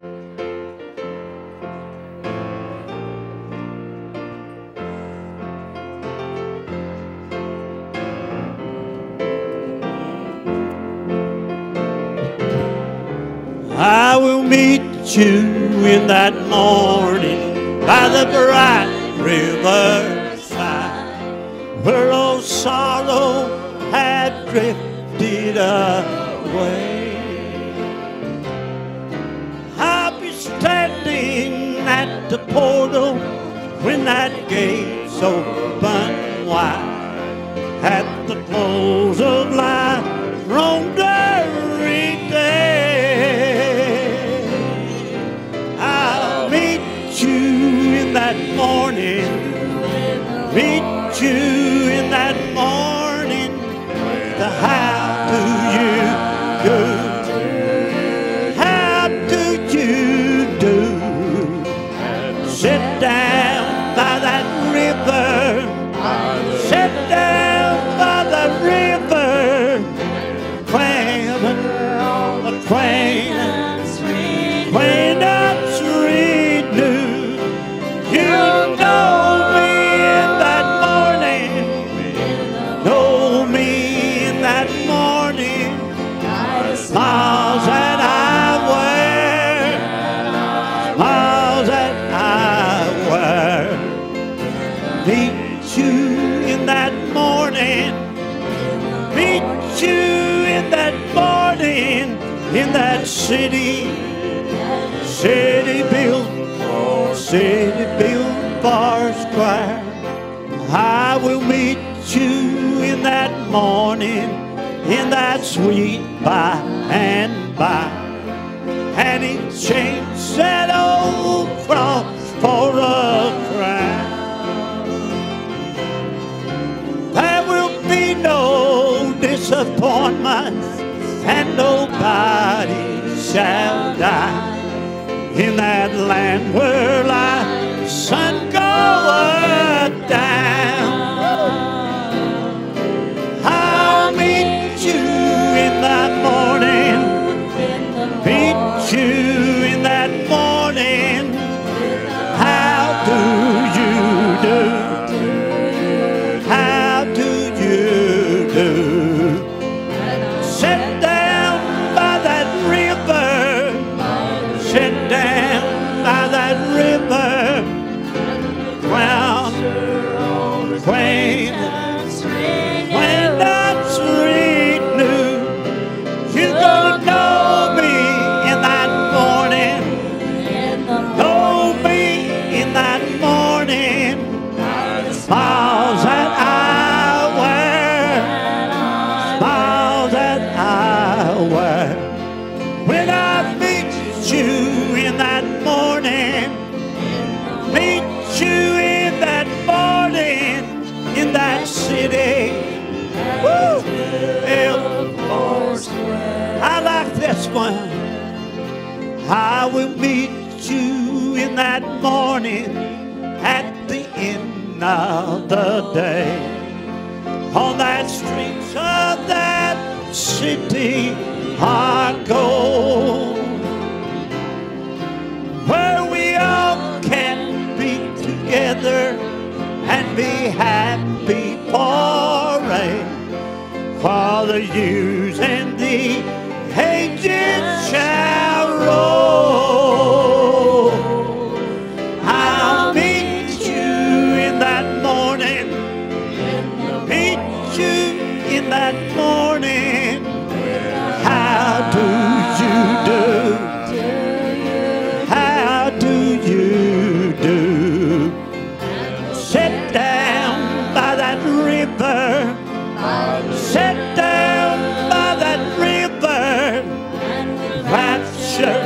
I will meet you in that morning by the bright riverside, where old sorrow had drifted away. I'll be standing at the portal when that gate's open wide, at the close of life, roamed every day. I'll meet you in that morning, meet you in that morning. The how do you do? How do you do? Sit down by that river, sit down by the river, when up's renewed. You know me in that morning, know me in that morning. Smiles that I wear, smiles that I wear. Meet you in that morning, meet you in that morning, in that city built for square. I will meet you in that morning, in that sweet by and by, and exchange that old cross for a crown. There will be no disappointment, and nobody shall die in that land where the sun goeth down. I'll meet you in that morning, meet you in that morning. How do you do? How do you do? Sit down by that river, sit down by that river, when that's renewed. You're gonna know me in that morning, know me in that morning. Smiles that I wear, smiles that I wear. When I meet you in that morning, meet you in that morning, in that city. Woo! I like this one. I will meet you in that morning at the end of the day, on that streets of that city I go, where we all can be together and be happy for the years and the ages shall roll. I'll meet you in that morning, meet you in that morning. How do you do? How do you do? Sit down by that river, sit down by that river, rapture,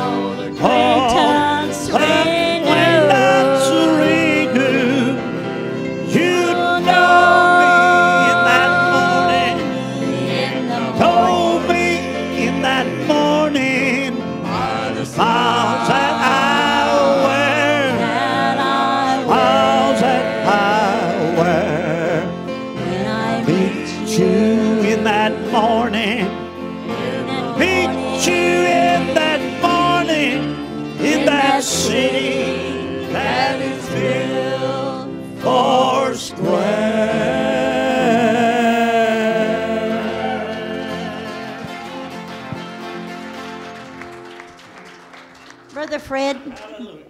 when that's renewed. You know me in that morning, know me in that morning. Smiles that I wear, smiles that I wear. Meet you in that morning, meet you in that morning.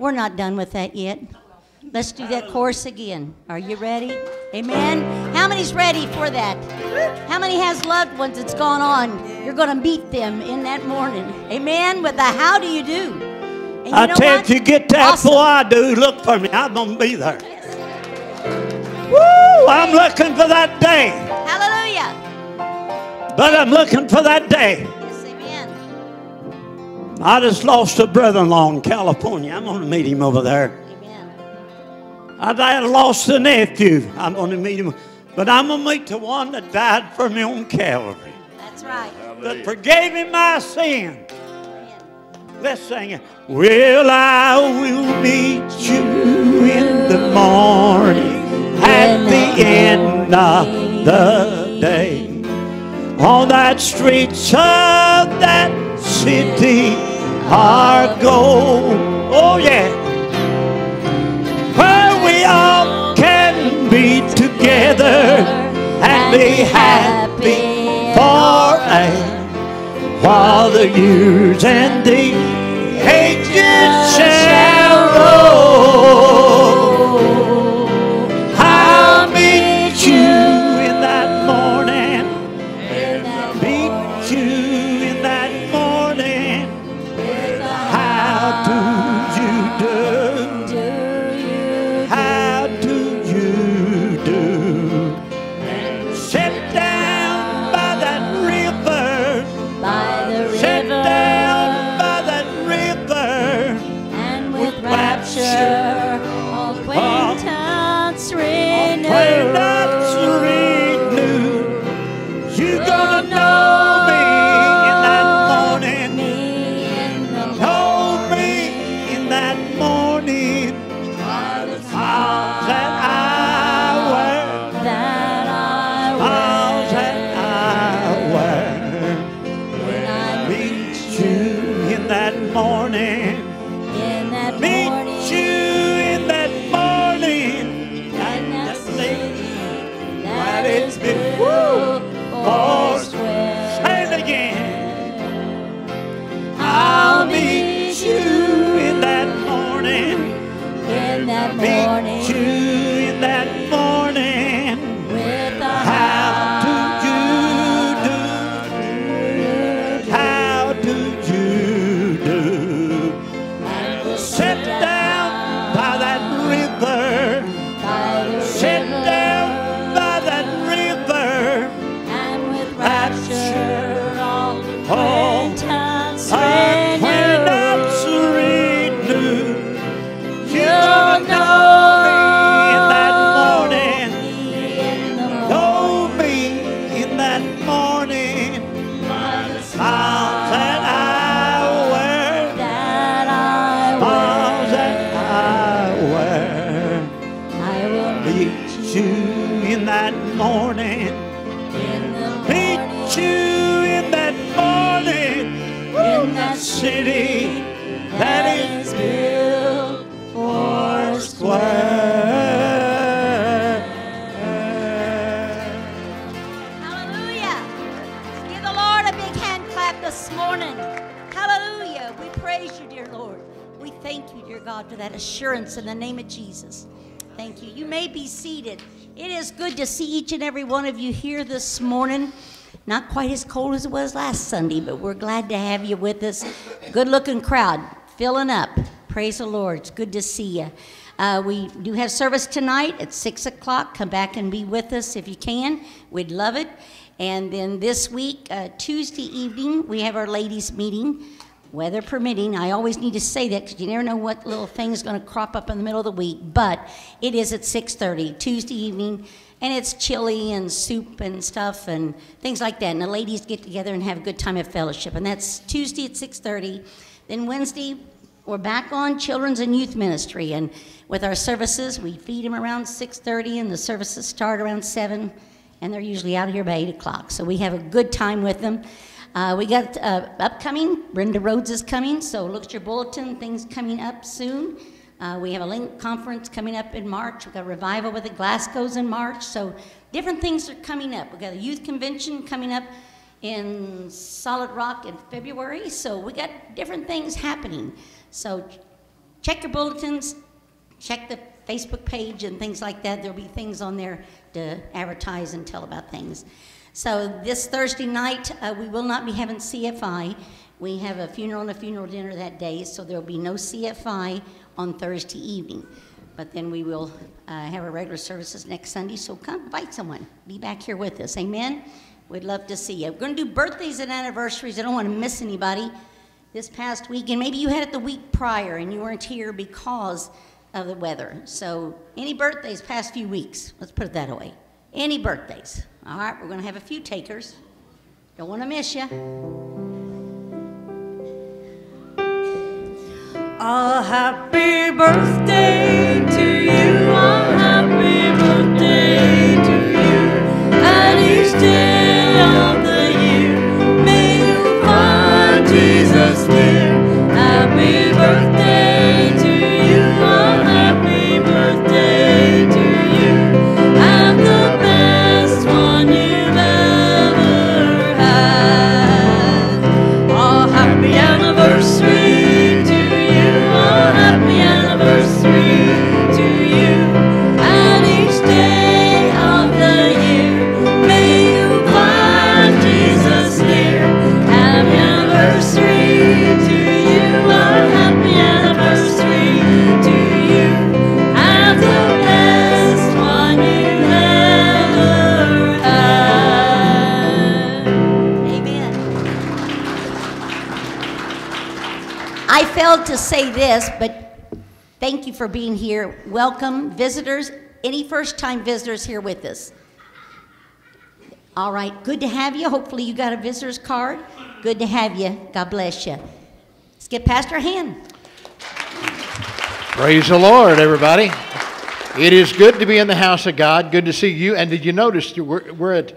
We're not done with that yet. Let's do that chorus again. Are you ready? Amen. How many's ready for that? How many has loved ones that's gone on? You're going to meet them in that morning. Amen. With the how do you do? And I tell you, if you get that before I do, look for me. I'm going to be there. Woo! I'm looking for that day. Hallelujah. But I'm looking for that day. Yes, amen. I just lost a brother-in-law in California. I'm going to meet him over there. Amen. I lost a nephew. I'm going to meet him. But I'm going to meet the one that died for me on Calvary. That's right. That forgave me my sin. Amen. Let's sing it. Well, I will meet you in the morning at the end of the day. On that streets of that city are gold. Oh yeah. Where we all can be together and be happy for a while the years and the ages shall roll. I'll meet you in that morning. Meet you in that morning. How do you do? How do you do? Sit down by that river. Sit down by that river. And with rapture, acquaintance renewed. You're gonna know me in that morning. Know me in that morning. Miles that I wear. Miles that I wear. When I meet you in that morning. Meet you in that morning. And that city that is built. Say it again. I'll meet you in that morning. Meet you in that morning. How do you do? How do you do? Sit down by that river. Sit down by that river. Rapture, acquaintance renewed. You'll know me in that morning. Know me in that morning. Miles that I wear. Miles that I wear. Meet you in that morning. Meet you in that morning. In that city that is built four square. Hallelujah. Give the Lord a big hand clap this morning. Hallelujah. We praise you, dear Lord. We thank you, dear God, for that assurance in the name of Jesus. Thank you. You may be seated. It is good to see each and every one of you here this morning. Not quite as cold as it was last Sunday, but we're glad to have you with us. Good-looking crowd, filling up. Praise the Lord. It's good to see you. We do have service tonight at 6 o'clock. Come back and be with us if you can. We'd love it. And then this week, Tuesday evening, we have our ladies' meeting, weather permitting. I always need to say that because you never know what little thing is going to crop up in the middle of the week. But it is at 6:30 Tuesday evening. And it's chili and soup and stuff and things like that. And the ladies get together and have a good time of fellowship. And that's Tuesday at 6:30. Then Wednesday, we're back on children's and youth ministry. And with our services, we feed them around 6:30, and the services start around 7. And they're usually out of here by 8 o'clock. So we have a good time with them. We got upcoming, Brenda Rhodes is coming. So look at your bulletin, things coming up soon. We have a Link conference coming up in March. We've got a revival with the Glasgow's in March. So different things are coming up. We've got a youth convention coming up in Solid Rock in February. So we got different things happening. So check your bulletins, check the Facebook page and things like that. There'll be things on there to advertise and tell about things. So this Thursday night, we will not be having CFI. We have a funeral and a funeral dinner that day, so there'll be no CFI on Thursday evening. But then we will have our regular services next Sunday, so come invite someone. Be back here with us, amen? We'd love to see you. We're going to do birthdays and anniversaries. I don't want to miss anybody this past week, and maybe you had it the week prior and you weren't here because of the weather. So any birthdays past few weeks, let's put it that way. Any birthdays. All right, we're going to have a few takers. Don't want to miss you. A happy birthday to you, a happy birthday to you, and each day of the year, may you find Jesus near. Happy birthday to you, a happy birthday to you, and the best one you've ever had. A happy anniversary to you, a happy anniversary to you, and each day of the year, may you find Jesus near. Happy anniversary to you, a happy anniversary to you, and the best one you've ever had. Amen. I failed to say this, but thank you for being here. Welcome, visitors. Any first-time visitors here with us? All right, good to have you. Hopefully you got a visitor's card. Good to have you. God bless you. Let's get Pastor Hand. Praise the Lord, everybody. It is good to be in the house of God. Good to see you. And did you notice we're at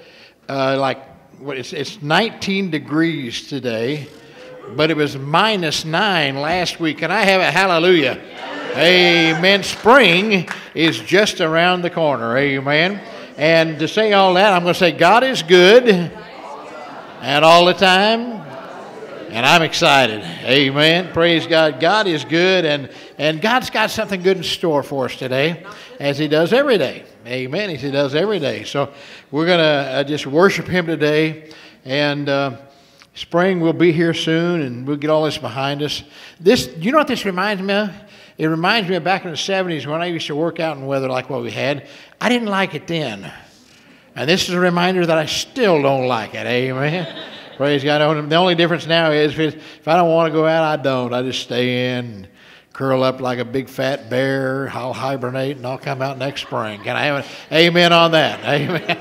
it's 19 degrees today, but it was -9 last week. And I have a hallelujah. Amen. Spring is just around the corner. Amen. And to say all that, I'm going to say God is good and all the time. And I'm excited. Amen. Praise God. God is good, and God's got something good in store for us today, as He does every day. Amen. As He does every day. So we're going to just worship Him today, and spring will be here soon, and we'll get all this behind us. You know what this reminds me of? It reminds me of back in the 70s when I used to work out in weather like what we had. I didn't like it then. And this is a reminder that I still don't like it. Amen. Praise God. The only difference now is if I don't want to go out, I don't. I just stay in and curl up like a big fat bear. I'll hibernate and I'll come out next spring. Can I have an amen on that? Amen.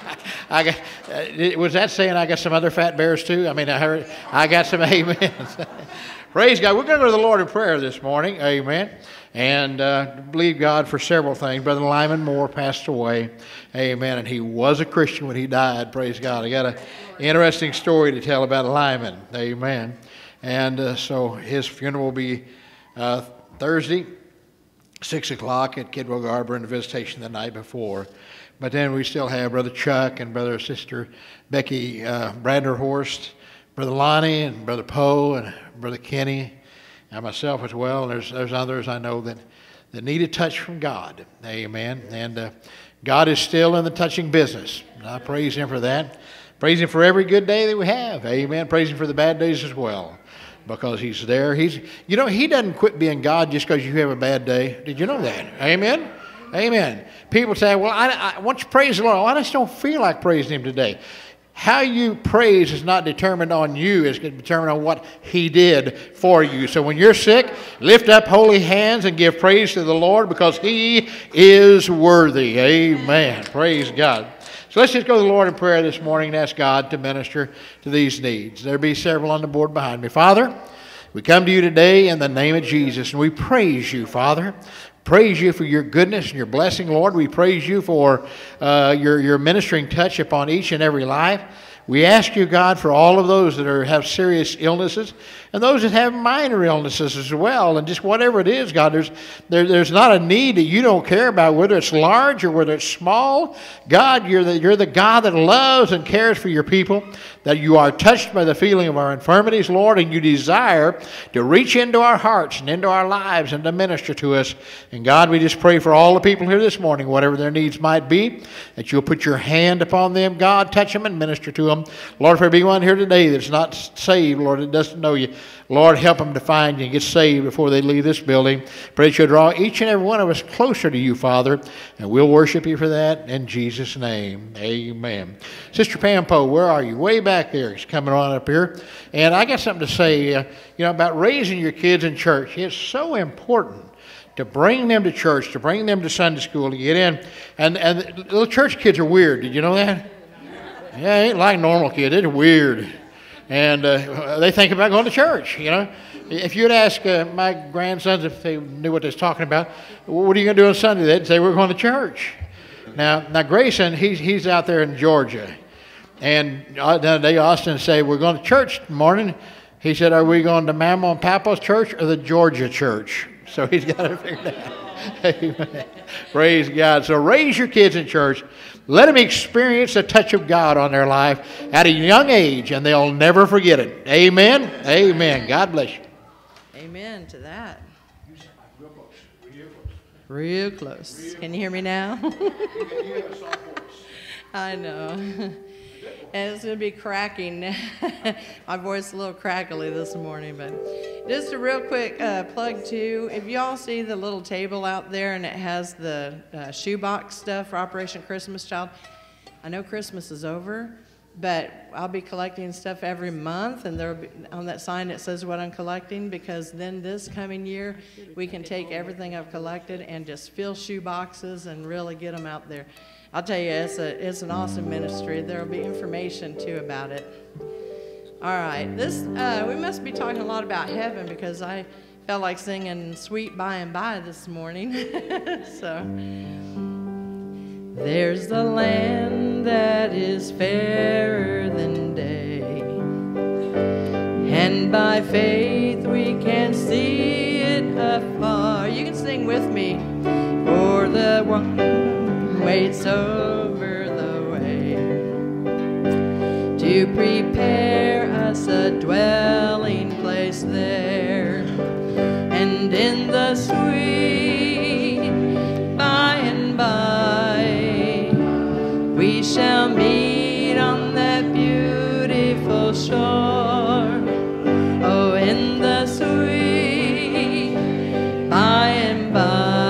Was that saying I got some other fat bears too? I mean, I got some amens. Praise God. We're going to go to the Lord in prayer this morning. Amen. And believe God for several things. Brother Lyman Moore passed away. Amen. And he was a Christian when he died. Praise God. I got an interesting story to tell about Lyman. Amen. And so his funeral will be Thursday, 6 o'clock at Kidwell Garber, and the visitation the night before. But then we still have Brother Chuck and Brother Sister Becky Branderhorst, Brother Lonnie and Brother Poe and Brother Kenny, and myself as well. And there's others I know that need a touch from God. Amen. And God is still in the touching business. And I praise Him for that. Praise Him for every good day that we have. Amen. Praise Him for the bad days as well, because He's there. He doesn't quit being God just because you have a bad day. Did you know that? Amen. Amen. People say, well, I want you to praise the Lord. Well, I just don't feel like praising Him today. How you praise is not determined on you. It's determined on what He did for you. So when you're sick, lift up holy hands and give praise to the Lord, because He is worthy. Amen. Praise God. So let's just go to the Lord in prayer this morning and ask God to minister to these needs. There'll be several on the board behind me. Father, we come to you today in the name of Jesus, and we praise you, Father. Praise you for your goodness and your blessing, Lord. We praise you for your ministering touch upon each and every life. We ask you, God, for all of those that have serious illnesses and those that have minor illnesses as well. And just whatever it is, God, there's not a need that you don't care about, whether it's large or whether it's small. God, you're the God that loves and cares for your people, that you are touched by the feeling of our infirmities, Lord, and you desire to reach into our hearts and into our lives and to minister to us. And God, we just pray for all the people here this morning, whatever their needs might be, that you'll put your hand upon them, God, touch them and minister to them. Lord, for anyone here today that's not saved, Lord, that doesn't know you, Lord, help them to find you and get saved before they leave this building. Pray that you'll draw each and every one of us closer to you, Father, and we'll worship you for that in Jesus' name. Amen. Sister Pam Poe, where are you? Way back there. She's coming on up here. And I got something to say, about raising your kids in church. It's so important to bring them to church, to bring them to Sunday school, to get in. And the little church kids are weird. Did you know that? Yeah, they ain't like normal kids. They're weird. And they think about going to church, If you'd ask my grandsons if they knew what they was talking about, what are you going to do on Sunday? They'd say, we're going to church. Now Grayson, he's out there in Georgia. And the other day Austin said, we're going to church morning. He said, are we going to Mama and Papa's church or the Georgia church? So he's got to figure it out. Amen. Praise God. So raise your kids in church. Let them experience the touch of God on their life at a young age, and they'll never forget it. Amen? Amen. God bless you. Amen to that. Real close. Can you hear me now? I know. And it's going to be cracking. My voice is a little crackly this morning, but just a real quick plug too. If y'all see the little table out there and it has the shoebox stuff for Operation Christmas Child, I know Christmas is over, but I'll be collecting stuff every month, and there'll be on that sign it says what I'm collecting, because then this coming year we can take everything I've collected and just fill shoe boxes and really get them out there. I'll tell you, it's an awesome ministry. There will be information, too, about it. All right. We must be talking a lot about heaven, because I felt like singing Sweet By and By this morning. So, there's the land that is fairer than day, and by faith we can see it afar. You can sing with me. For the one waits over the way to prepare us a dwelling place there, and in the sweet by and by we shall meet on that beautiful shore. Oh, in the sweet by and by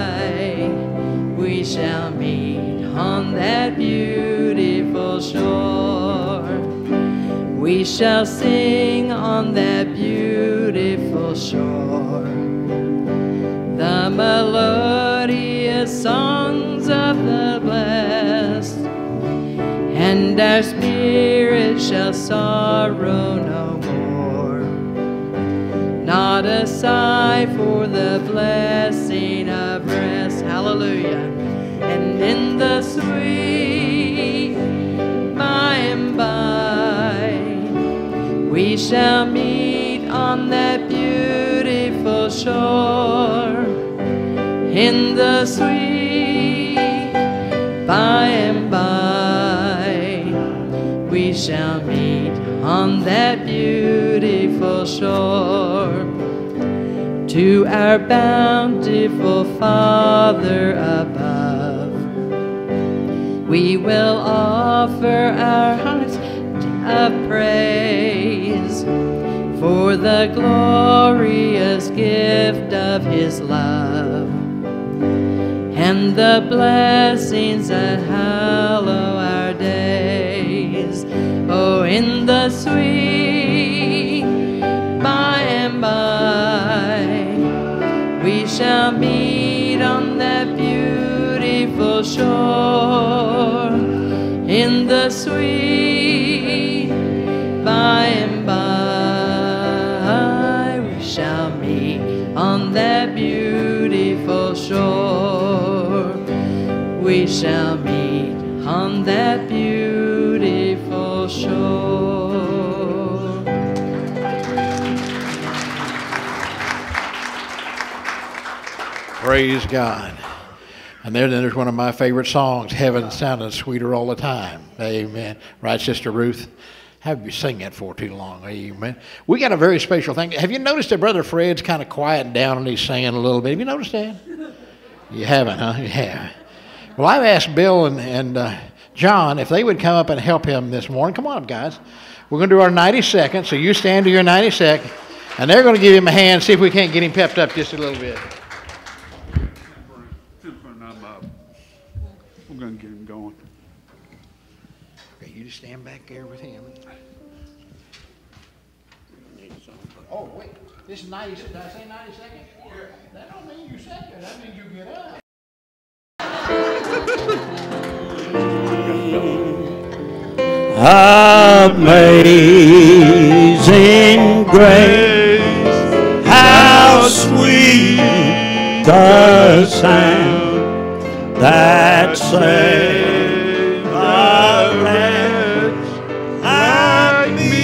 we shall meet on that beautiful shore. We shall sing on that beautiful shore the melodious songs of the blessed, and our spirit shall sorrow no more. Not a sigh for the blessing of rest. Hallelujah. And in the sweet by and by we shall meet on that beautiful shore. In the sweet by and by we shall meet on that beautiful shore. To our bountiful Father above we will offer our hearts of praise for the glorious gift of His love and the blessings that hallow our days. Oh, in the sweet by and by we shall meet on that beautiful shore. In the sweet by and by we shall meet on that beautiful shore. We shall meet on that beautiful shore. Praise God. And then there's one of my favorite songs, Heaven Sounding Sweeter All the Time. Amen. Right, Sister Ruth? Have you sing that for too long? Amen. We got a very special thing. Have you noticed that Brother Fred's kind of quieting down and he's singing a little bit? Have you noticed that? You haven't, huh? Yeah. Well, I've asked Bill and John if they would come up and help him this morning. Come on up, guys. We're going to do our 90 seconds, so you stand to your 90 seconds, and they're going to give him a hand, see if we can't get him pepped up just a little bit. We're going to get him going. Okay, you just stand back there with him. Oh, wait. This is 90 seconds. Did I say 90 seconds? That don't mean you said that. That means you get up. Amazing grace, how sweet the sound that saved a wretch like me.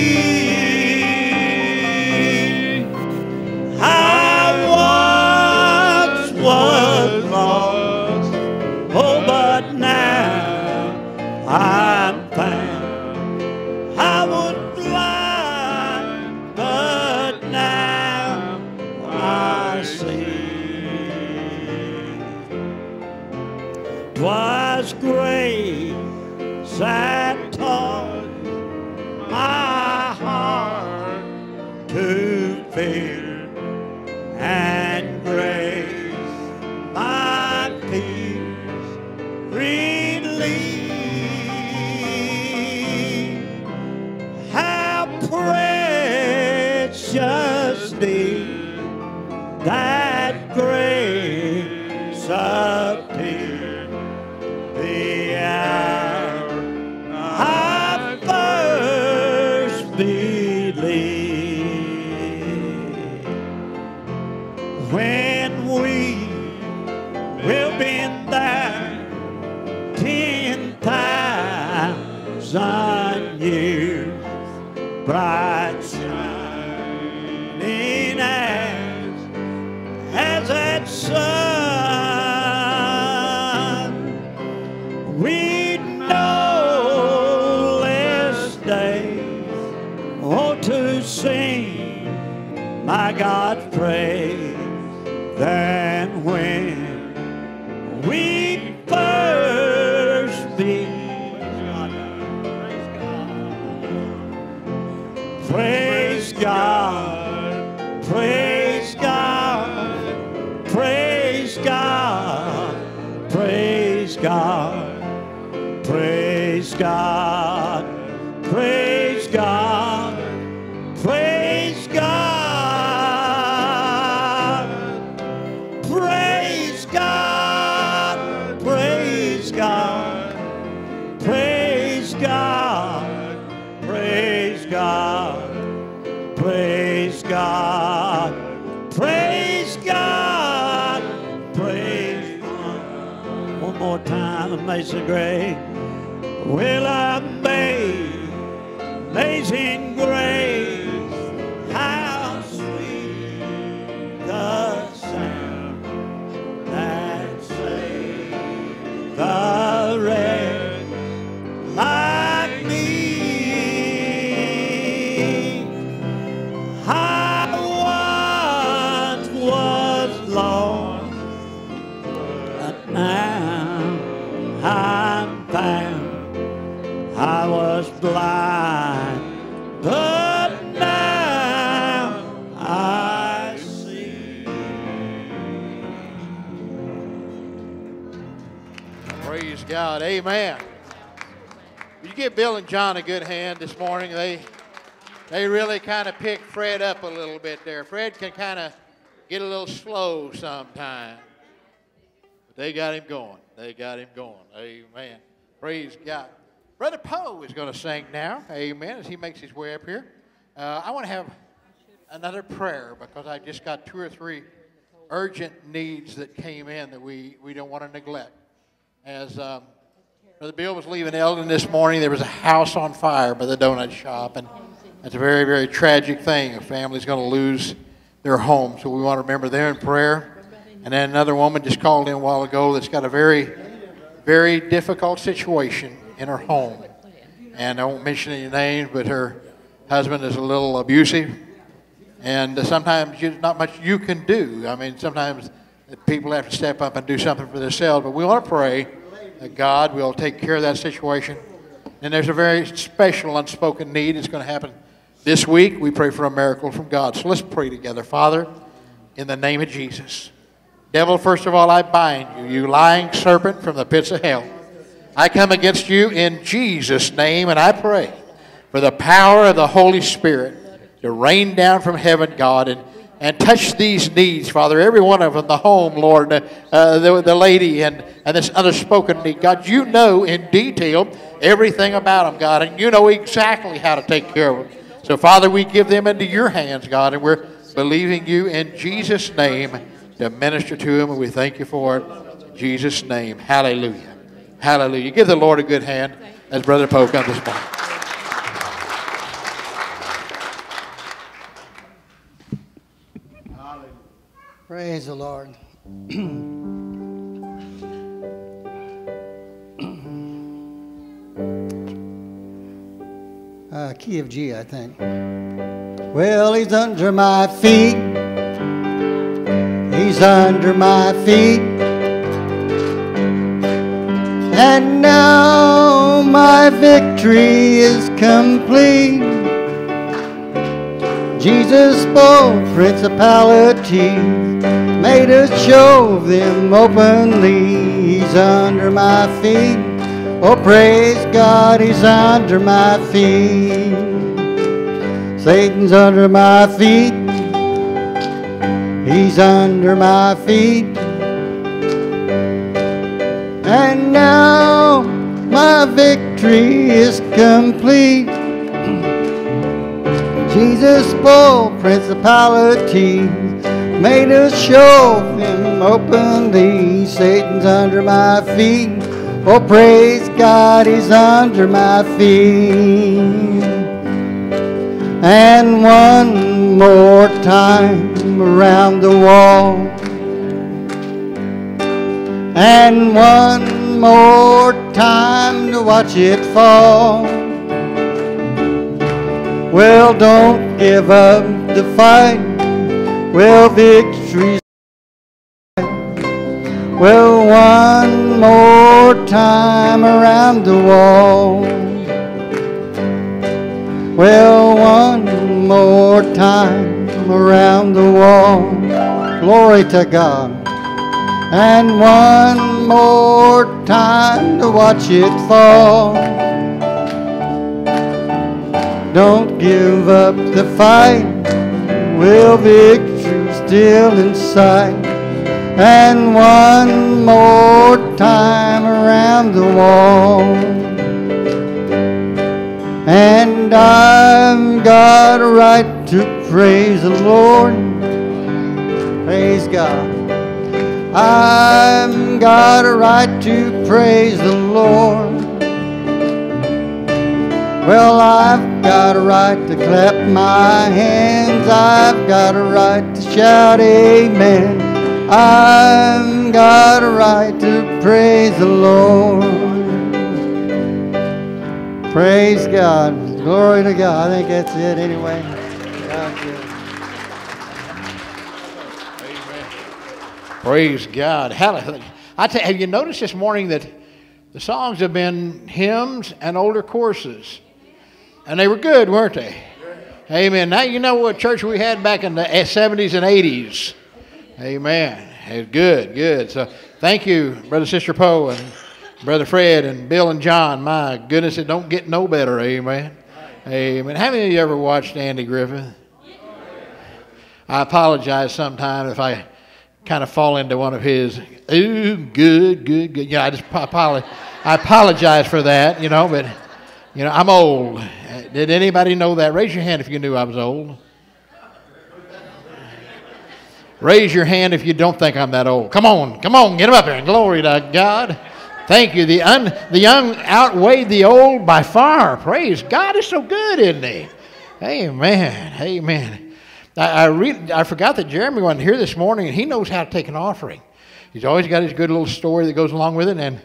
I once was lost, oh, but now I'm found. I was blind, but now I see. 'Twas grace that taught my heart to fear, and grace my fears relieved. How precious did that grace appear the hour I first believed. When we will been there 10,000 years, bright shining as that sun, we know less days, oh, to sing my God's praise than when we first began. Praise God, praise God, praise God, praise God, praise God, praise God, praise God, praise God, praise God, praise God, praise God. Praise God, praise God, praise God. One more time, amazing grace. Well, amazing grace, how sweet the sound that saved the wretch like me. Lost, but now I'm found. I was blind, but now I see. Praise God. Amen. Will you give Bill and John a good hand this morning? They really kind of picked Fred up a little bit there. Fred can kind of get a little slow sometimes. But they got him going. They got him going. Amen. Praise God. Brother Poe is going to sing now. Amen. As he makes his way up here. I want to have another prayer because I just got 2 or 3 urgent needs that came in that we don't want to neglect. As Brother Bill was leaving Eldon this morning, there was a house on fire by the donut shop. And that's a very, very tragic thing. A family's going to lose their home. So we want to remember them in prayer. And then another woman just called in a while ago that's got a very, very difficult situation in her home. And I won't mention any names, but her husband is a little abusive. And sometimes there's not much you can do. I mean, sometimes people have to step up and do something for themselves. But we want to pray that God will take care of that situation. And there's a very special unspoken need that's going to happen this week. We pray for a miracle from God. So let's pray together. Father, in the name of Jesus. Devil, first of all, I bind you, you lying serpent from the pits of hell. I come against you in Jesus' name, and I pray for the power of the Holy Spirit to rain down from heaven, God, and touch these needs, Father. Every one of them, the home, Lord, the lady, and this unspoken need. God, you know in detail everything about them, God, and you know exactly how to take care of them. So, Father, we give them into your hands, God, and we're believing you in Jesus' name to minister to them, and we thank you for it. In Jesus' name, hallelujah. Hallelujah. Give the Lord a good hand as Brother Poe comes this morning. Praise the Lord. Key of G, I think. Well, he's under my feet. He's under my feet. And now my victory is complete. Jesus spoke principalities, made a show of them openly. He's under my feet. Oh, praise God, he's under my feet. Satan's under my feet. He's under my feet. And now my victory is complete. Jesus spoke principalities, made a show of him openly. Satan's under my feet. Oh, praise God, he's under my feet. And one more time around the wall. And one more time to watch it fall. Well, don't give up the fight. Well, victory's well, one more time around the wall. Well, one more time around the wall. Glory to God. And one more time to watch it fall. Don't give up the fight. Well, victory's still in sight. And one more time around the wall. And I've got a right to praise the Lord. Praise God. I've got a right to praise the Lord. Well, I've got a right to clap my hands. I've got a right to shout amen. I've got a right to praise the Lord. Praise God. Glory to God. I think that's it anyway. God good. Praise God. Hallelujah. Have you noticed this morning that the songs have been hymns and older choruses? And they were good, weren't they? Amen. Now you know what church we had back in the 70s and 80s. Amen. It's good, good. So thank you, Brother Sister Poe and Brother Fred and Bill and John. My goodness, it don't get no better. Amen. Amen. How many of you ever watched Andy Griffith? I apologize sometime if I kind of fall into one of his, ooh, good, good, good. Yeah, I apologize for that, but, I'm old. Did anybody know that? Raise your hand if you knew I was old. Raise your hand if you don't think I'm that old. Come on, get them up here. Glory to God. Thank you. The young outweigh the old by far. Praise God. It's so good, isn't he? Amen. Amen. I forgot that Jeremy wasn't here this morning, and he knows how to take an offering. He's always got his good little story that goes along with it.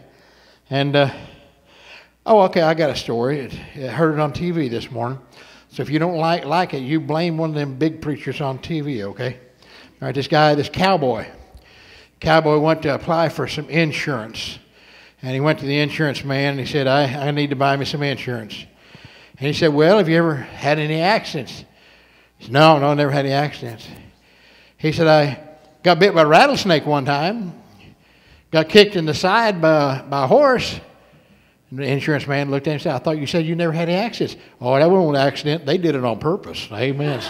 Oh, okay, I got a story. I heard it on TV this morning. So if you don't like it, you blame one of them big preachers on TV, okay? All right, this cowboy went to apply for some insurance. And he went to the insurance man, and he said, I need to buy me some insurance. And he said, well, have you ever had any accidents? He said, no, never had any accidents. He said, I got bit by a rattlesnake one time, got kicked in the side by a horse. And the insurance man looked at him and said, I thought you said you never had any accidents. Oh, that wasn't an accident. They did it on purpose. Amen.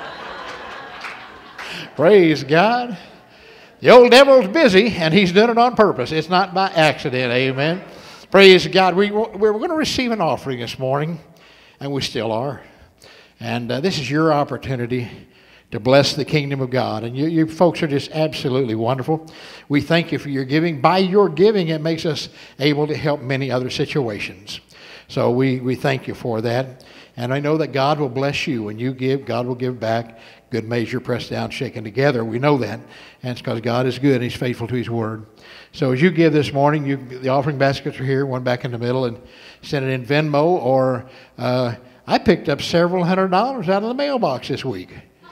Praise God. The old devil's busy, and he's done it on purpose. It's not by accident. Amen. Praise God. We're going to receive an offering this morning, and we still are. And this is your opportunity to bless the kingdom of God. And you folks are just absolutely wonderful. We thank you for your giving. By your giving, it makes us able to help many other situations. So we thank you for that. And I know that God will bless you. When you give, God will give back. Good measure, pressed down, shaken together. We know that. And it's because God is good and He's faithful to His word. So as you give this morning, the offering baskets are here, one back in the middle, and send it in Venmo. Or I picked up several $100s out of the mailbox this week.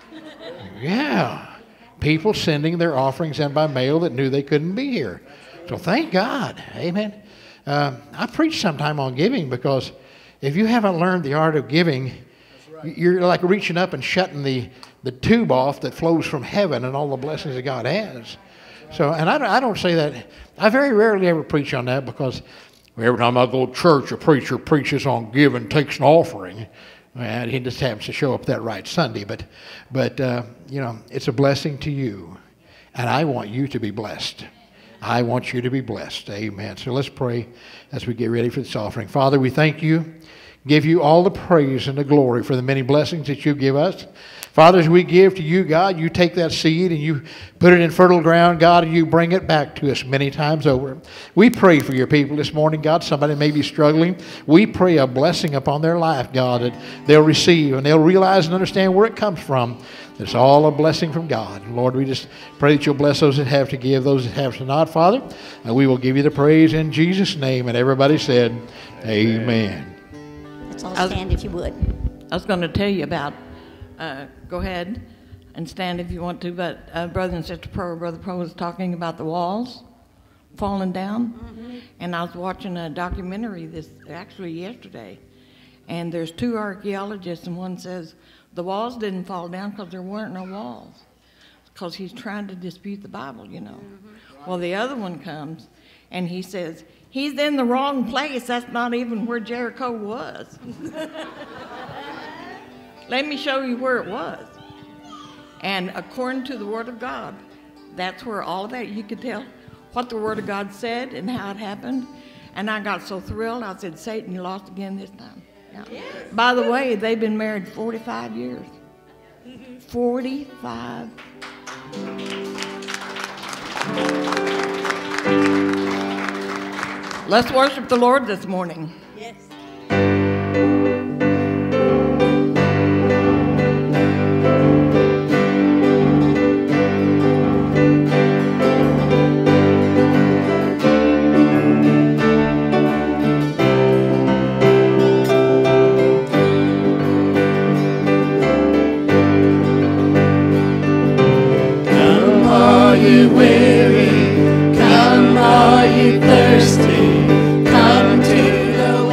Yeah. People sending their offerings in by mail that knew they couldn't be here. So thank God. Amen. I preach sometime on giving, because if you haven't learned the art of giving, you're like reaching up and shutting the tube off that flows from heaven and all the blessings that God has. So, and I don't say that. I very rarely ever preach on that, because every time I go to church, a preacher preaches on giving, takes an offering. And he just happens to show up that right Sunday. But it's a blessing to you. And I want you to be blessed. I want you to be blessed. Amen. So let's pray as we get ready for this offering. Father, we thank you. Give you all the praise and the glory for the many blessings that you give us. Father, as we give to you, God, you take that seed and you put it in fertile ground, God, and you bring it back to us many times over. We pray for your people this morning, God. Somebody may be struggling. We pray a blessing upon their life, God, that they'll receive and they'll realize and understand where it comes from. It's all a blessing from God. And Lord, we just pray that you'll bless those that have to give, those that have to not, Father. And we will give you the praise in Jesus' name. And everybody said, Amen. Let's all stand if you would. I was going to tell you about, go ahead and stand if you want to, but Brother and Sister Pro, Brother Pro was talking about the walls falling down. Mm-hmm. And I was watching a documentary yesterday. And there's two archaeologists, and one says the walls didn't fall down because there weren't no walls, because he's trying to dispute the Bible, you know. Mm-hmm. Well, the other one comes, and he says, he's in the wrong place. That's not even where Jericho was. Let me show you where it was. And according to the Word of God, that's where all of that, you could tell what the Word of God said and how it happened. And I got so thrilled, I said, Satan, you lost again this time. Yeah. Yes. By the way, they've been married 45 years. 45. Let's worship the Lord this morning. Yes. Come, are you weary? Come, are you thirsty? Come to the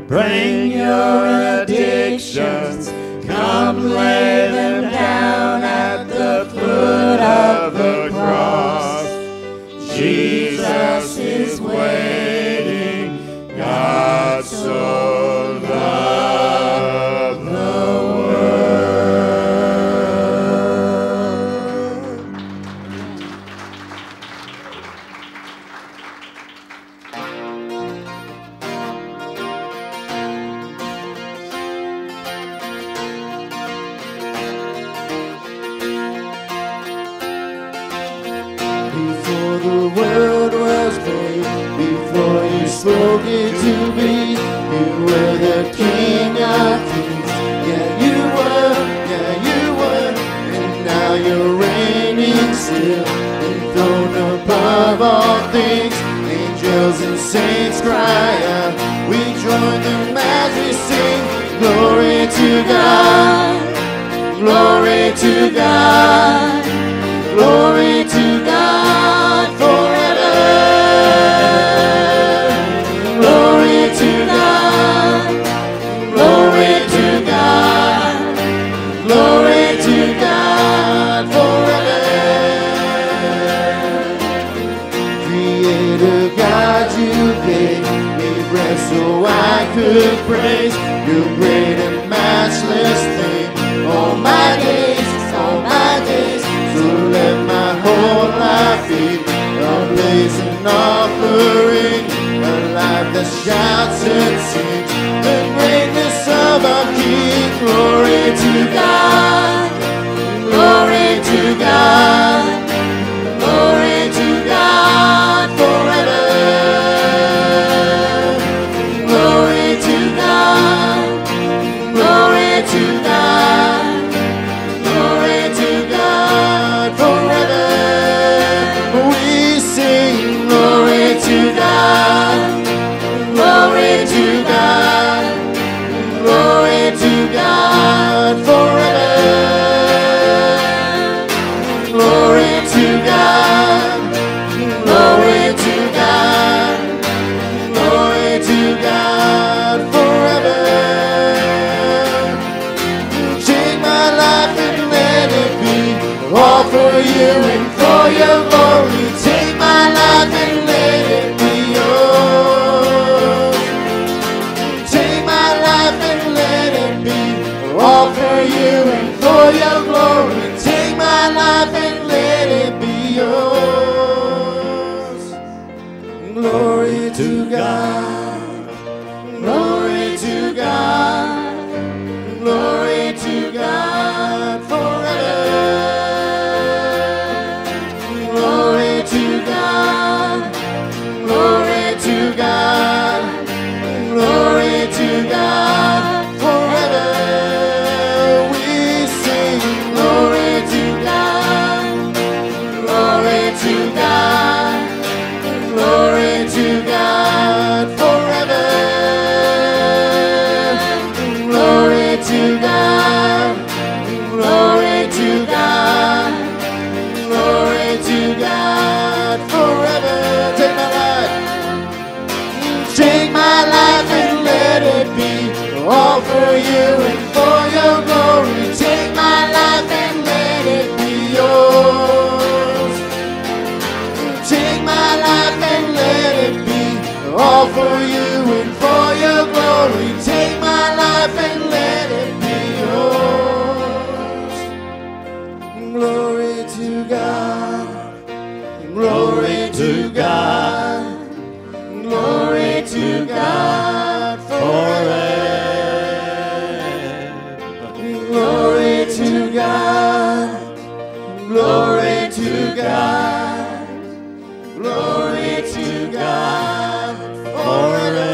Bring your addictions, come lay them down at the foot of the cross. Jesus is waiting, God so loved the world. Before the world was made, before you spoke it to me, you were the King of Kings. Yeah, you were, and now you're reigning still, enthroned above all things. Angels and saints cry out, we join them as we sing, glory to God, glory to God, glory to God forever. Glory to God, glory to God, glory to God forever. Creator God, you gave me breath so I could praise your great and matchless thing. All my days, so let my whole life be a blazing offering, a life that shouts and sings the greatness of our King. Glory to God, glory to God, glory to God forever. Glory to God, glory to God, glory to God forever. We sing glory to God, glory to God, glory to God forever. Glory to God, glory to God, glory to God forever. Take my life and let it be all for you and for your glory. Take my life and let it be yours. Take my life and let it be all for you and for your glory. Take my life and let it be yours. Glory to God, glory to God, glory to God forever. Glory to God, glory to God, glory to God forever. We sing glory to God, glory to God, glory to God forever. Glory to God, glory to God, glory to God forever. Take my life and let it be all for you and for your glory. Take my life and let it be yours. Take my life and let it be all for you and for your glory. Take my life and let it be yours. Glory to God, glory to God, glory to God forever. Glory to God, glory to God, glory to God forever.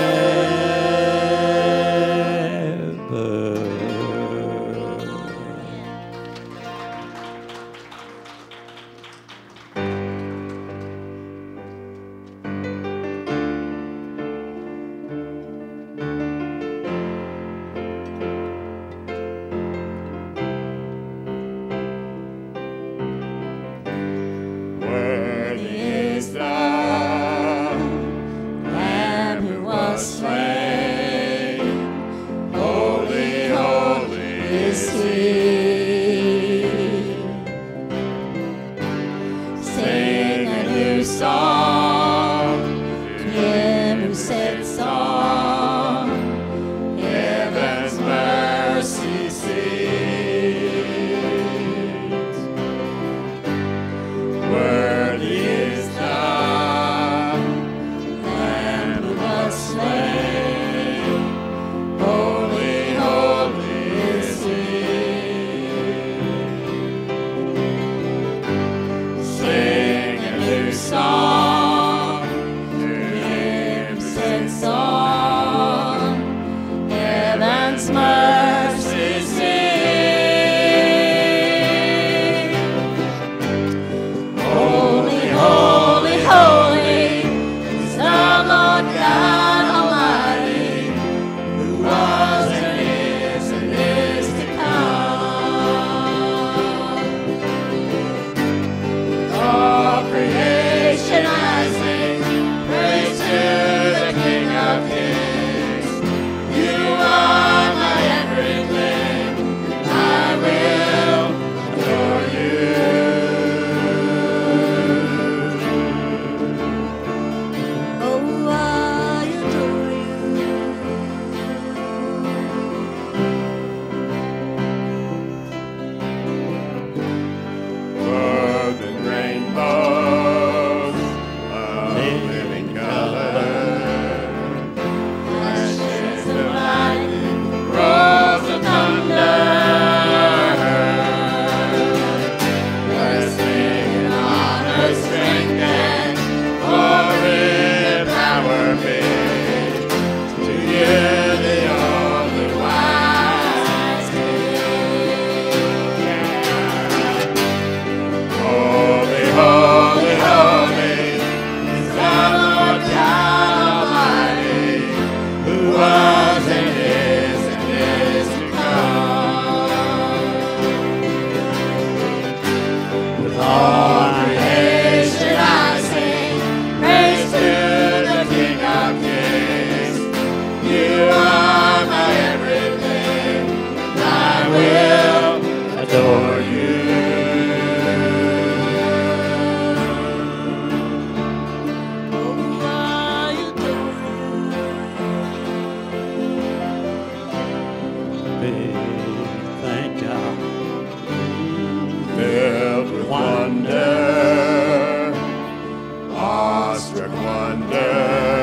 awestruck wonder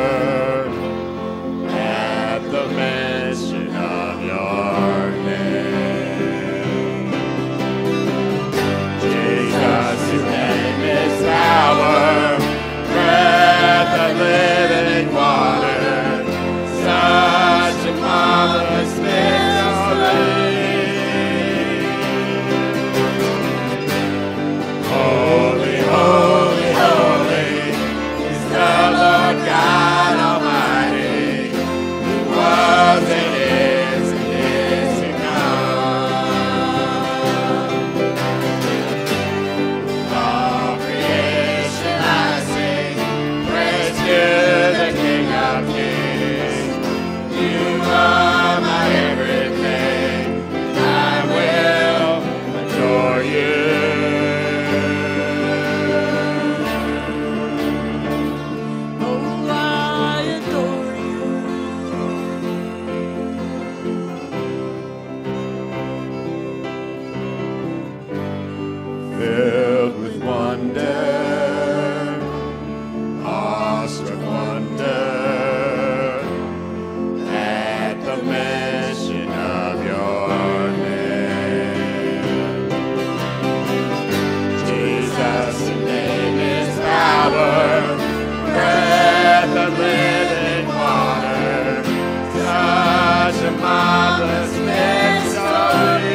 at the mention of your name. Jesus, your name is power, breath of living water, such a marvelous mystery. Holy, holy, holy is the Lord God Almighty, who was and is to come. All creation I sing, praise to the King of Kings. You are my everything, and I will adore you. Filled with wonder, awestruck wonder at the mention of your name. Jesus, your name is power, breath of living water, such a marvelous mystery.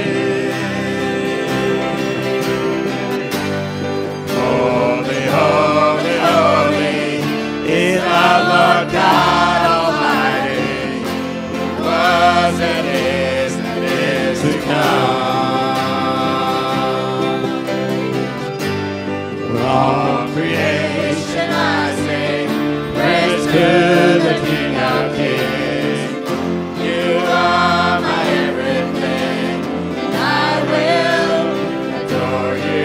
Holy, holy, holy is the Lord God Almighty, who was and is to come. For all creation I sing, praise to the King of Kings. You are my everything, and I will adore you.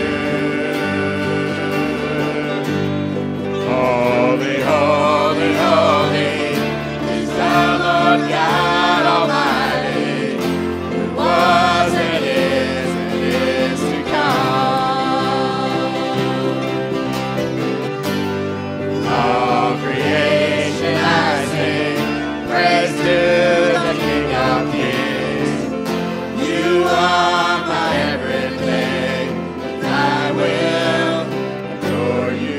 Holy, holy, holy is the Lord God Almighty, who was and is to come. All creation I sing, praise to the King of Kings. You are my everything, and I will adore you.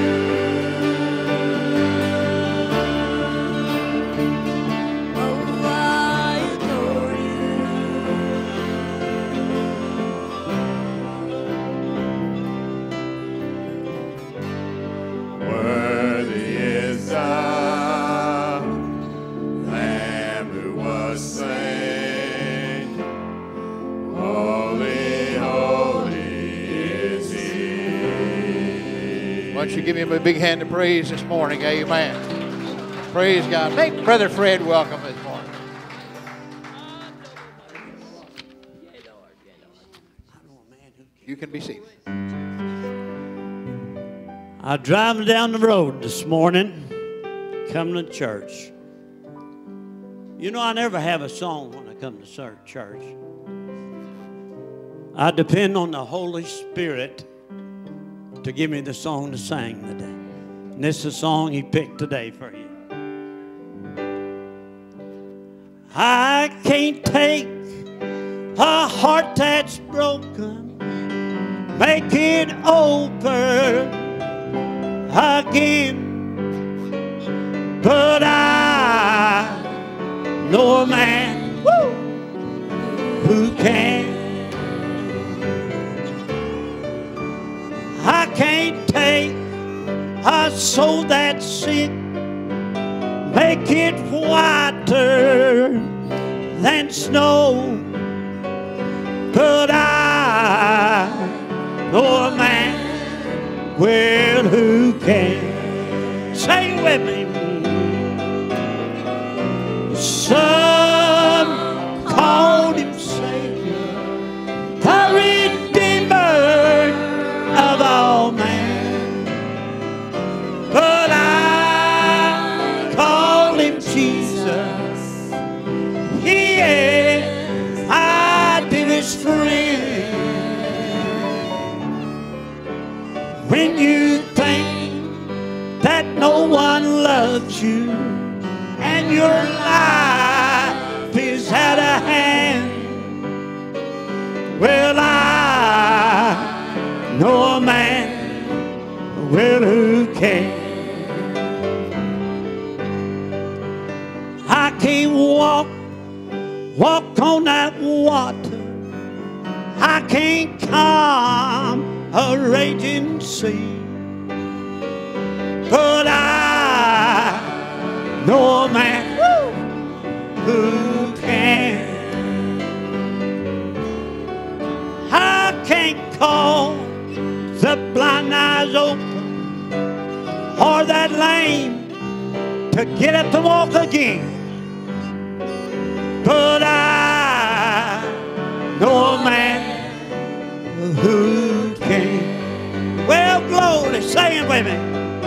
Worthy is the Lamb who was slain. Holy, holy is He. Why don't you give him a big hand of praise this morning? Amen. Praise God. Make Brother Fred welcome this morning. You can be seated. I driving down the road this morning, coming to church. You know, I never have a song when I come to church. I depend on the Holy Spirit to give me the song to sing today. And this is a song He picked today for you. I can't take a heart that's broken, make it over again. But I know a man who can. I can't take a soul that's sick, make it whiter than snow. But I know a man, well, who can. Say it with me. Some called Him Savior, the Redeemer of all men. But I call Him Jesus. He is my dearest friend. When you think that no one loves you, and your life is out of hand. Well, I know a man, well, who can? I can't walk on that water. I can't calm a raging sea. But I know a man who can. I can't call the blind eyes open or that lame to get up to walk again. But I know a man who can. Well, glory, say it with me.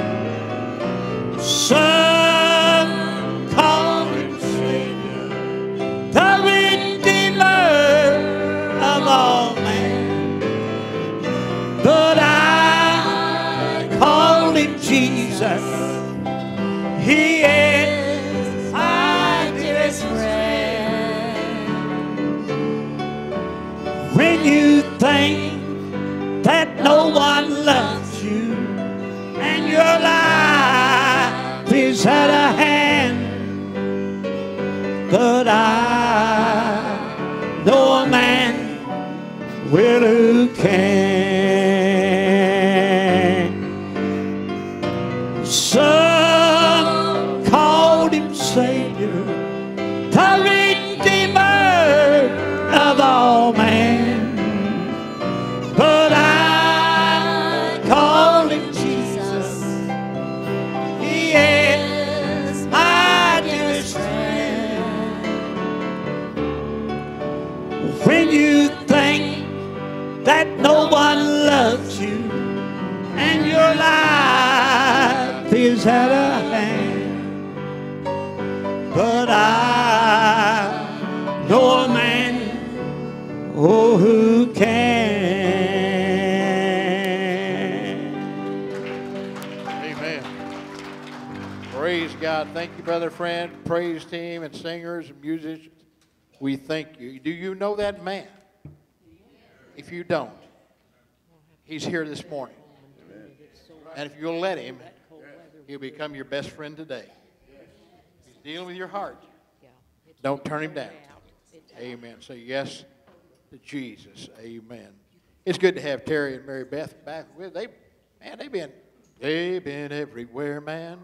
Some call him Savior, the Redeemer of all men. But I call him Jesus. He is my dearest friend. When you think that no one loves you and your life is out of hand, but I know a man, well, who can. Some called him Savior, the Redeemer of all men. But I call him Jesus. He is my dearest friend. When you think that no one loves you and your life is out of hand, but I know a man, oh, who can. Praise God. Thank you, brother friend, praise team, and singers and musicians. We thank you. Do you know that man? If you don't, he's here this morning. And if you'll let him, he'll become your best friend today. He's dealing with your heart. Don't turn him down. Amen. Say yes to Jesus. Amen. It's good to have Terry and Mary Beth back with. They've been everywhere, man.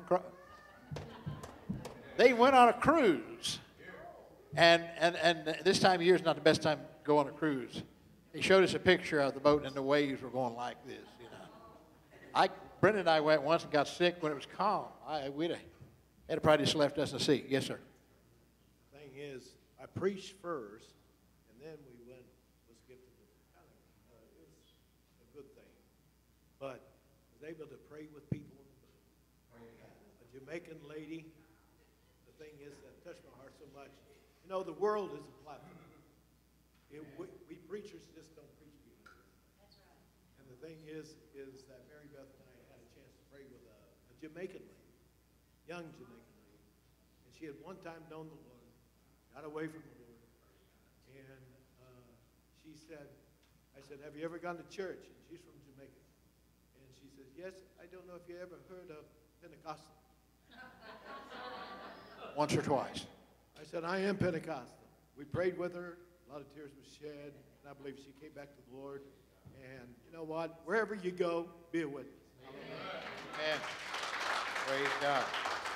They went on a cruise, and this time of year is not the best time to go on a cruise. They showed us a picture of the boat, and the waves were going like this, you know. Brenda and I went once and got sick when it was calm. They'd have probably just left us in the sea. Yes, sir. The thing is, I preached first, and then we went, let's get to the kind of, it was a good thing. But I was able to pray with people on the boat. A Jamaican lady, the thing is, that touched my heart so much. You know, the world is a platform. We preachers just don't preach people. That's right. And the thing is that Mary Beth and I had a chance to pray with a Jamaican lady, young Jamaican lady. And she had one time known the Lord, got away from the Lord. And she said, I said, have you ever gone to church? And she's from Jamaica. And she says, yes, I don't know if you ever heard of Pentecostal. Once or twice. I said, I am Pentecostal. We prayed with her. A lot of tears were shed. And I believe she came back to the Lord. And you know what? Wherever you go, be a witness. Amen. Praise God.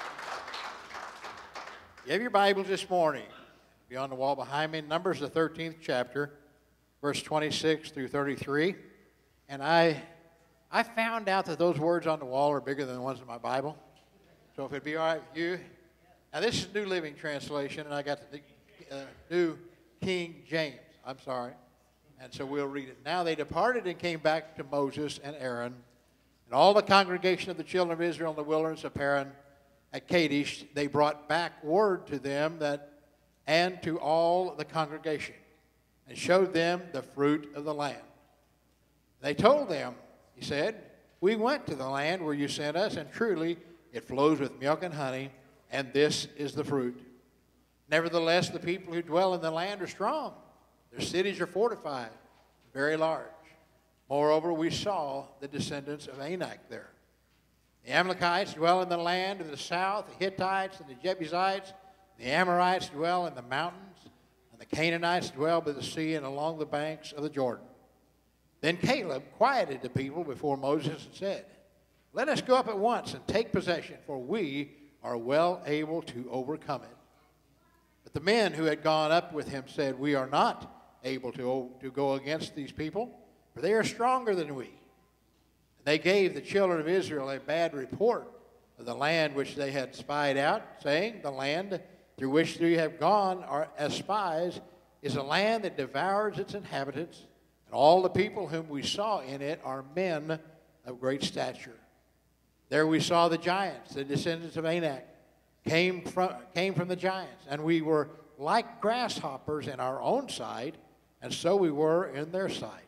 You have your Bibles this morning. Be on the wall behind me. Numbers, the 13th chapter, verse 26 through 33. And I found out that those words on the wall are bigger than the ones in my Bible. So if it'd be all right with you. Now this is New Living Translation, and I got the New King James. I'm sorry. And so we'll read it. Now they departed and came back to Moses and Aaron and all the congregation of the children of Israel in the wilderness of Paran at Kadesh. They brought back word to them and to all the congregation and showed them the fruit of the land. They told them, he said, we went to the land where you sent us, and truly It flows with milk and honey, and this is the fruit. Nevertheless, the people who dwell in the land are strong. Their cities are fortified, very large. Moreover, we saw the descendants of Anak there. The Amalekites dwell in the land of the south, the Hittites and the Jebusites. The Amorites dwell in the mountains, and the Canaanites dwell by the sea and along the banks of the Jordan. Then Caleb quieted the people before Moses and said, "Let us go up at once and take possession, for we are well able to overcome it." But the men who had gone up with him said, "We are not able to go against these people, for they are stronger than we." And they gave the children of Israel a bad report of the land which they had spied out, saying, "The land through which we have gone as spies is a land that devours its inhabitants, and all the people whom we saw in it are men of great stature. There we saw the giants, the descendants of Anak, came from the giants, and we were like grasshoppers in our own sight, and so we were in their sight."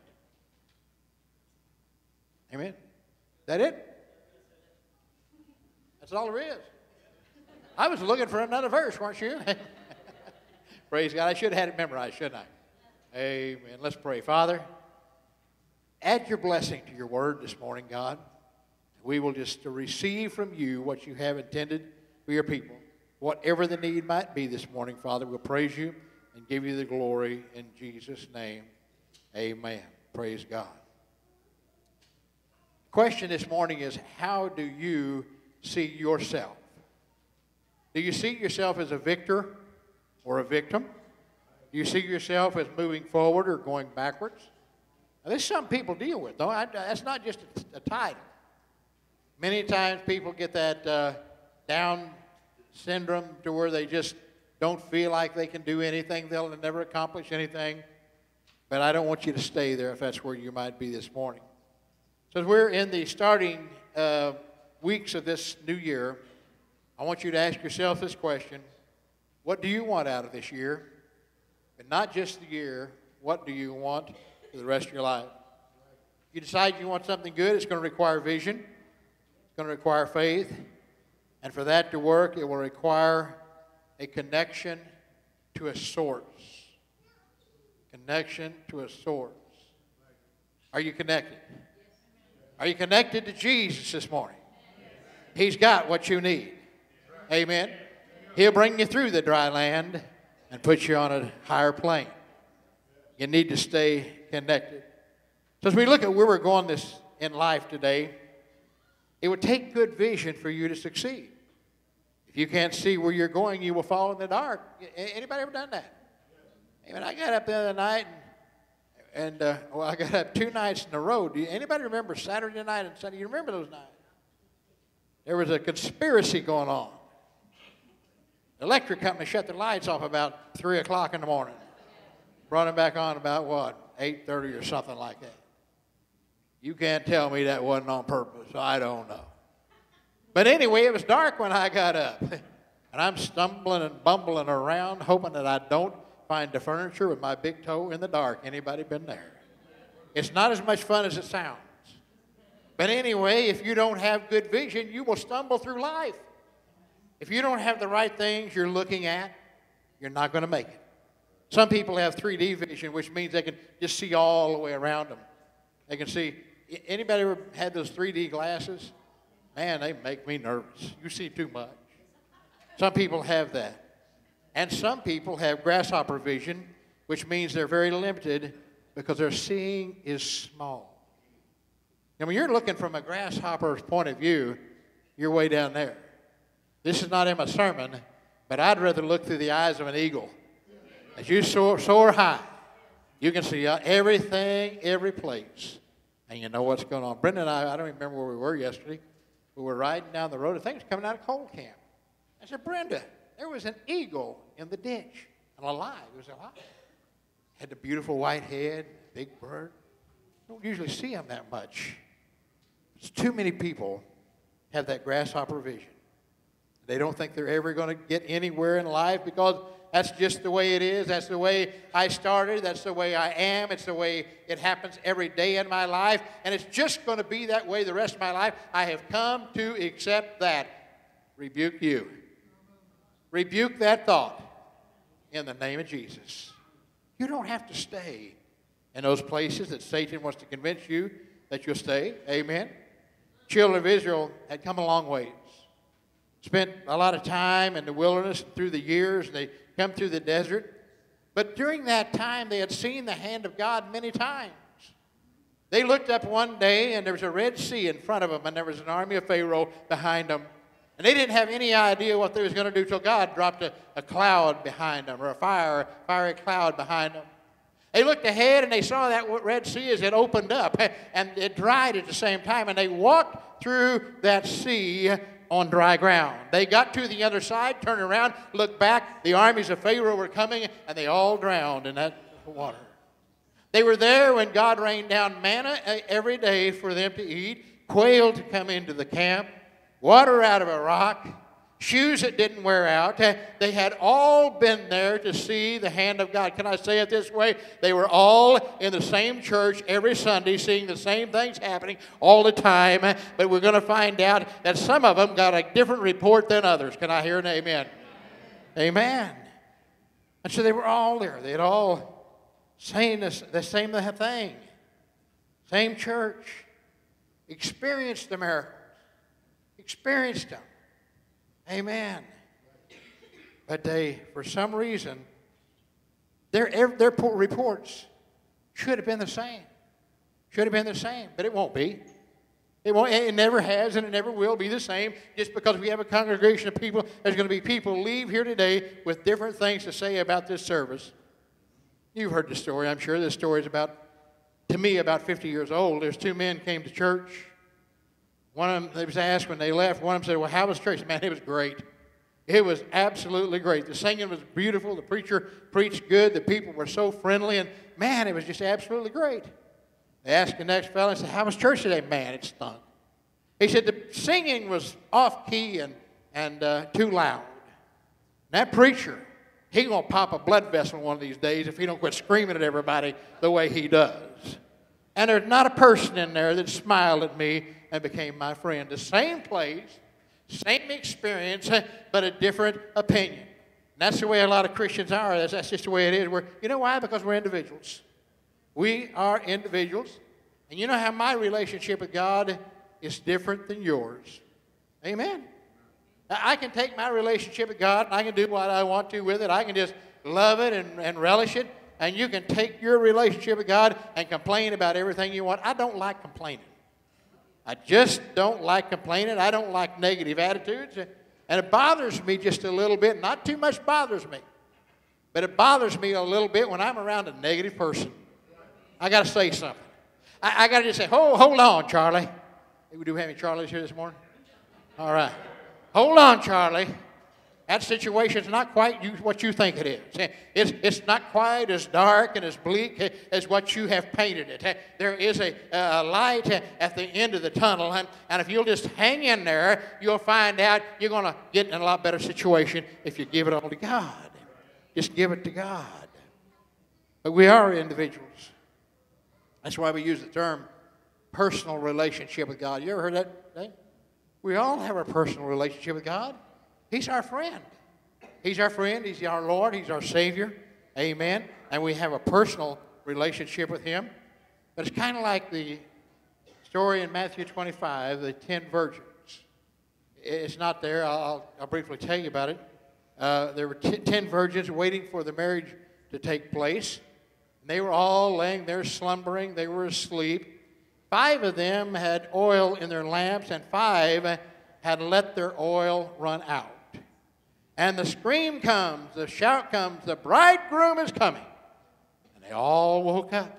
Amen? Is that it? That's all there is. I was looking for another verse, weren't you? Praise God. I should have had it memorized, shouldn't I? Amen. Let's pray. Father, add your blessing to your word this morning, God. We will just receive from you what you have intended for your people. Whatever the need might be this morning, Father, we'll praise you and give you the glory in Jesus' name. Amen. Praise God. The question this morning is, how do you see yourself? Do you see yourself as a victor or a victim? Do you see yourself as moving forward or going backwards? Now, this is something people deal with, though. That's not just a title. Many times people get that Down syndrome to where they just don't feel like they can do anything. They'll never accomplish anything. But I don't want you to stay there if that's where you might be this morning. So as we're in the starting weeks of this new year, I want you to ask yourself this question: what do you want out of this year? And not just the year, what do you want for the rest of your life? If you decide you want something good, it's going to require vision. It's going to require faith. And for that to work, it will require a connection to a source. Connection to a source. Are you connected? Are you connected to Jesus this morning? He's got what you need. Amen. He'll bring you through the dry land and put you on a higher plane. You need to stay connected. So as we look at where we're going this in life today, it would take good vision for you to succeed. If you can't see where you're going, you will fall in the dark. Anybody ever done that? Amen. I got up the other night, and I got up 2 nights in a row. Anybody remember Saturday night and Sunday? You remember those nights? There was a conspiracy going on. The electric company shut the lights off about 3 o'clock in the morning. Brought them back on about, what, 8:30 or something like that. You can't tell me that wasn't on purpose. I don't know. But anyway, it was dark when I got up. And I'm stumbling and bumbling around, hoping that I don't find the furniture with my big toe in the dark. Anybody been there? It's not as much fun as it sounds. But anyway, if you don't have good vision, you will stumble through life. If you don't have the right things you're looking at, you're not going to make it. Some people have 3D vision, which means they can just see all the way around them. They can see. Anybody ever had those 3D glasses? Man, they make me nervous. You see too much. Some people have that. And some people have grasshopper vision, which means they're very limited because their seeing is small. And when you're looking from a grasshopper's point of view, you're way down there. This is not in my sermon, but I'd rather look through the eyes of an eagle. As you soar high, you can see everything, every place, and you know what's going on. Brenda and I don't even remember where we were yesterday. We were riding down the road. I think it was coming out of coal camp. I said, Brenda, there was an eagle in the ditch, and alive. It was alive. Had the beautiful white head, big bird. Don't usually see them that much. It's too many people have that grasshopper vision. They don't think they're ever going to get anywhere in life because that's just the way it is. That's the way I started. That's the way I am. It's the way it happens every day in my life. And it's just going to be that way the rest of my life. I have come to accept that. rebuke you. Rebuke that thought in the name of Jesus. You don't have to stay in those places that Satan wants to convince you that you'll stay. Amen. Children of Israel had come a long ways. Spent a lot of time in the wilderness through the years. And they come through the desert. But during that time, they had seen the hand of God many times. They looked up one day, and there was a Red Sea in front of them, and there was an army of Pharaoh behind them. And they didn't have any idea what they was going to do till God dropped a cloud behind them, or a fiery cloud behind them. They looked ahead, and they saw that Red Sea as it opened up, and it dried at the same time, and they walked through that sea on dry ground. They got to the other side, turned around, looked back. The armies of Pharaoh were coming, and they all drowned in that water. They were there when God rained down manna every day for them to eat, quail to come into the camp, water out of a rock, shoes that didn't wear out. They had all been there to see the hand of God. Can I say it this way? They were all in the same church every Sunday, seeing the same things happening all the time. But we're going to find out that some of them got a different report than others. Can I hear an amen? Amen. And so they were all there. They had all saying the same thing. Same church. Experienced the miracles. Experienced them. Amen. But they, for some reason, their reports should have been the same. Should have been the same, but it won't be. It won't. It never has, and it never will be the same. Just because we have a congregation of people, there's going to be people leave here today with different things to say about this service. You've heard the story, I'm sure. This story is to me, about 50 years old. There's two men came to church. One of them, they was asked when they left, one of them said, well, how was church? Man, it was great. It was absolutely great. The singing was beautiful. The preacher preached good. The people were so friendly. And, man, it was just absolutely great. They asked the next fellow, and said, how was church today? Man, it stunk. He said the singing was off-key and too loud. And that preacher, he's going to pop a blood vessel one of these days if he don't quit screaming at everybody the way he does. And there's not a person in there that smiled at me and became my friend. The same place, same experience, but a different opinion. And that's the way a lot of Christians are. That's just the way it is. You know why? Because we're individuals. We are individuals. And you know how my relationship with God is different than yours. Amen. I can take my relationship with God and I can do what I want to with it. I can just love it and relish it. And you can take your relationship with God and complain about everything you want. I don't like complaining. I just don't like complaining. I don't like negative attitudes. And it bothers me just a little bit. Not too much bothers me. But it bothers me a little bit when I'm around a negative person. I got to say something. I got to just say, hold on, Charlie. We do have any Charlies here this morning? All right. Hold on, Charlie. That situation's not quite what you think it is. It's not quite as dark and as bleak as what you have painted it. There is a light at the end of the tunnel, and if you'll just hang in there, you'll find out you're going to get in a lot better situation if you give it all to God. Just give it to God. But we are individuals. That's why we use the term personal relationship with God. You ever heard that thing? We all have a personal relationship with God. He's our friend. He's our friend. He's our Lord. He's our Savior. Amen. And we have a personal relationship with Him. But it's kind of like the story in Matthew 25, the 10 virgins. It's not there. I'll briefly tell you about it. There were 10 virgins waiting for the marriage to take place. They were all laying there slumbering. They were asleep. 5 of them had oil in their lamps, and 5 had let their oil run out. And the scream comes, the shout comes, the bridegroom is coming. And they all woke up.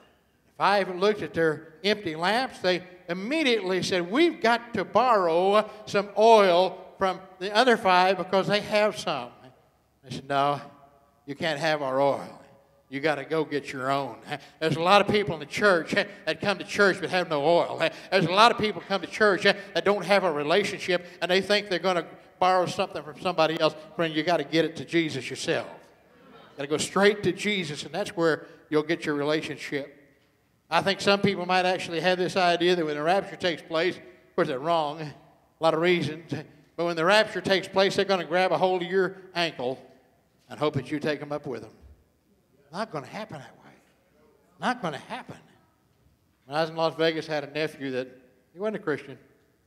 5 looked at their empty lamps. They immediately said, we've got to borrow some oil from the other 5 because they have some. They said, no, you can't have our oil. You got to go get your own. There's a lot of people in the church that come to church but have no oil. There's a lot of people come to church that don't have a relationship, and they think they're going to borrow something from somebody else. Friend, you got to get it to Jesus yourself. You got to go straight to Jesus, and that's where you'll get your relationship. I think some people might actually have this idea that when the rapture takes place, of course they're wrong, a lot of reasons, But when the rapture takes place, they're going to grab a hold of your ankle and hope that you take them up with them. Not going to happen that way. Not going to happen. When I was in Las Vegas, I had a nephew that, he wasn't a Christian,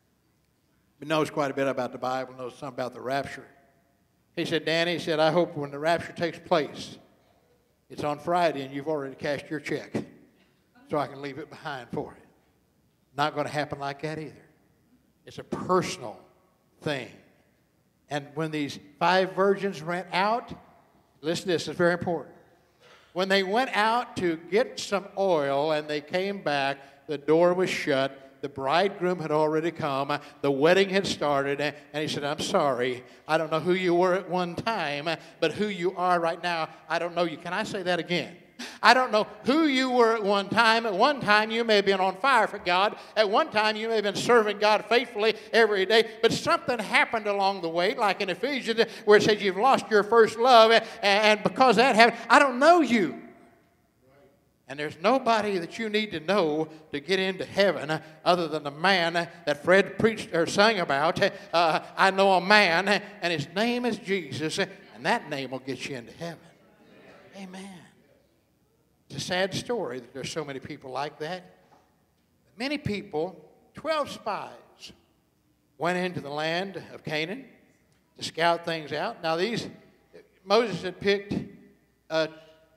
but knows quite a bit about the Bible, knows something about the rapture. He said, Danny, he said, I hope when the rapture takes place, it's on Friday and you've already cashed your check so I can leave it behind for it. Not going to happen like that either. It's a personal thing. And when these 5 virgins went out, listen to this, it's very important. When they went out to get some oil and they came back, the door was shut. The bridegroom had already come. The wedding had started. And he said, I'm sorry. I don't know who you were at one time, but who you are right now, I don't know you. Can I say that again? I don't know who you were at one time. At one time, you may have been on fire for God. At one time, you may have been serving God faithfully every day. But something happened along the way, like in Ephesians, where it says you've lost your first love. And because that happened, I don't know you. And there's nobody that you need to know to get into heaven other than the man that Fred preached or sang about. I know a man, and his name is Jesus, and that name will get you into heaven. Amen. It's a sad story that there's so many people like that. Many people, 12 spies, went into the land of Canaan to scout things out. Now Moses had picked a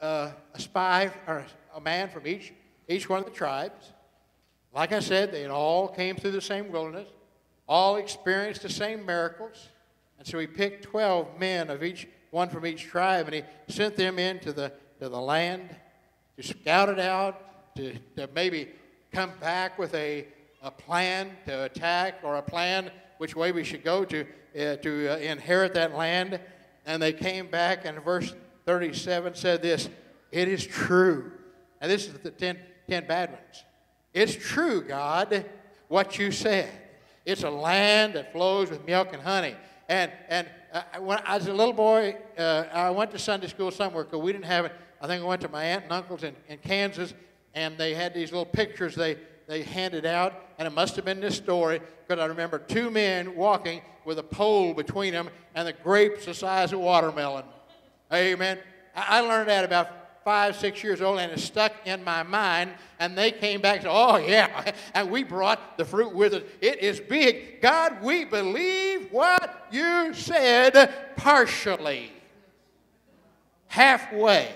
spy or a man from each one of the tribes. Like I said, they all came through the same wilderness, all experienced the same miracles. And so he picked 12 men of each one from each tribe, and he sent them into the land to scout it out, to maybe come back with a plan to attack or a plan which way we should go to inherit that land. And they came back, and verse 37 said this, it is true. And this is the 10 bad ones. It's true, God, what you said. It's a land that flows with milk and honey. And when I was a little boy, I went to Sunday school somewhere because we didn't have it. I think I went to my aunt and uncle's in Kansas, and they had these little pictures they handed out, and it must have been this story because I remember 2 men walking with a pole between them and the grapes the size of watermelon. Amen. I learned that about 5, 6 years old, and it stuck in my mind. And they came back and said, oh, yeah, and we brought the fruit with us. It is big. God, we believe what you said partially, halfway.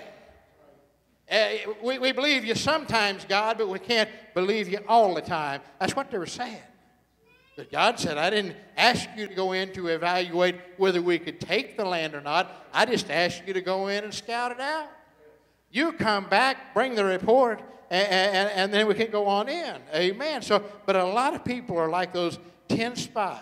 We believe you sometimes, God, but we can't believe you all the time. That's what they were saying. But God said, I didn't ask you to go in to evaluate whether we could take the land or not. I just asked you to go in and scout it out. You come back, bring the report, and then we can go on in. Amen. So, but a lot of people are like those 10 spies.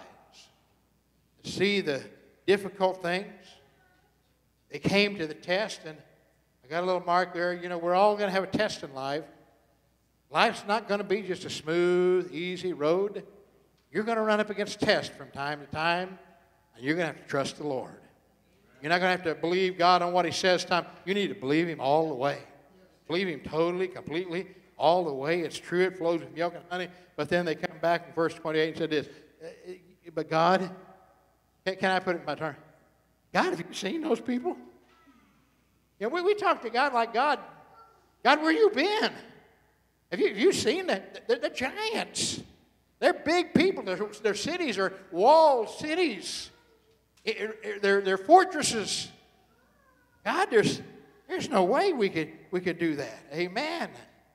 See the difficult things. They came to the test, and I got a little mark there. You know, we're all going to have a test in life. Life's not going to be just a smooth, easy road. You're going to run up against tests from time to time, and you're going to have to trust the Lord. You're not going to have to believe God on what he says. You need to believe him all the way. Believe him totally, completely, all the way. It's true. It flows with milk and honey. But then they come back in verse 28 and said this, but God, can I put it in my turn? God, have you seen those people? You know, we talk to God like, God, where you been? Have you seen that? They're giants. They're big people. Their cities are walled cities. They're fortresses. God, there's no way we could do that. Amen.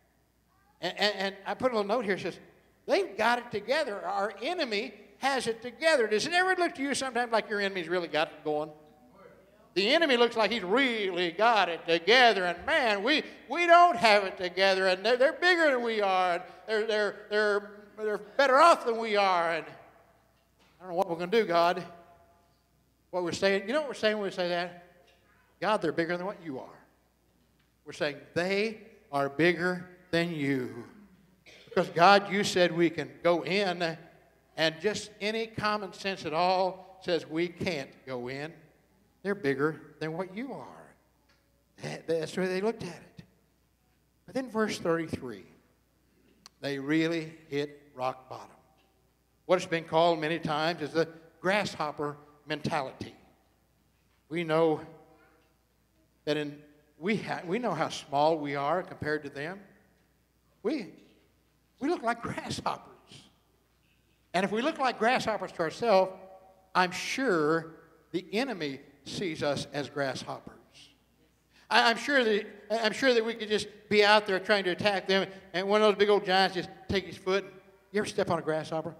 And I put a little note here. It says, they've got it together. Our enemy has it together. Does it ever look to you sometimes like your enemy's really got it going? The enemy looks like he's really got it together. And man, we don't have it together. And they're bigger than we are. And they're better off than we are. And I don't know what we're going to do, God. What we're saying, you know what we're saying when we say that? God, they're bigger than what you are. We're saying they are bigger than you. Because God, you said we can go in, and just any common sense at all says we can't go in. They're bigger than what you are. That's the way they looked at it. But then verse 33, they really hit rock bottom. What has been called many times is the grasshopper mentality. We know that we know how small we are compared to them. We look like grasshoppers. And if we look like grasshoppers to ourselves, I'm sure the enemy sees us as grasshoppers. I'm sure that we could just be out there trying to attack them, and one of those big old giants just take his foot. You ever step on a grasshopper?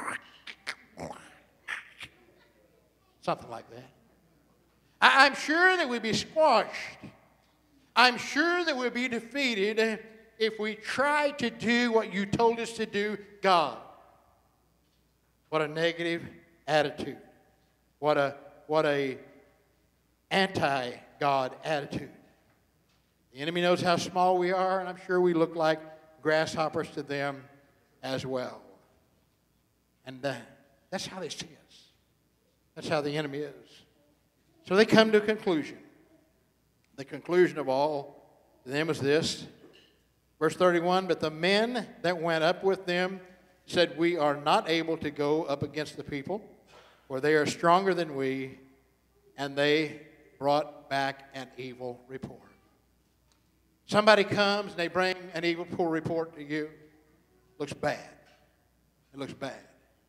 Something like that. I'm sure that we'd be squashed. I'm sure that we'd be defeated if we tried to do what you told us to do, God. What a negative attitude. What a anti-God attitude. The enemy knows how small we are, and I'm sure we look like grasshoppers to them as well. And that's how they see us. That's how the enemy is. So they come to a conclusion. The conclusion of all to them is this. Verse 31, but the men that went up with them said, we are not able to go up against the people, for they are stronger than we, and they brought back an evil report. Somebody comes and they bring an evil report to you. Looks bad. It looks bad.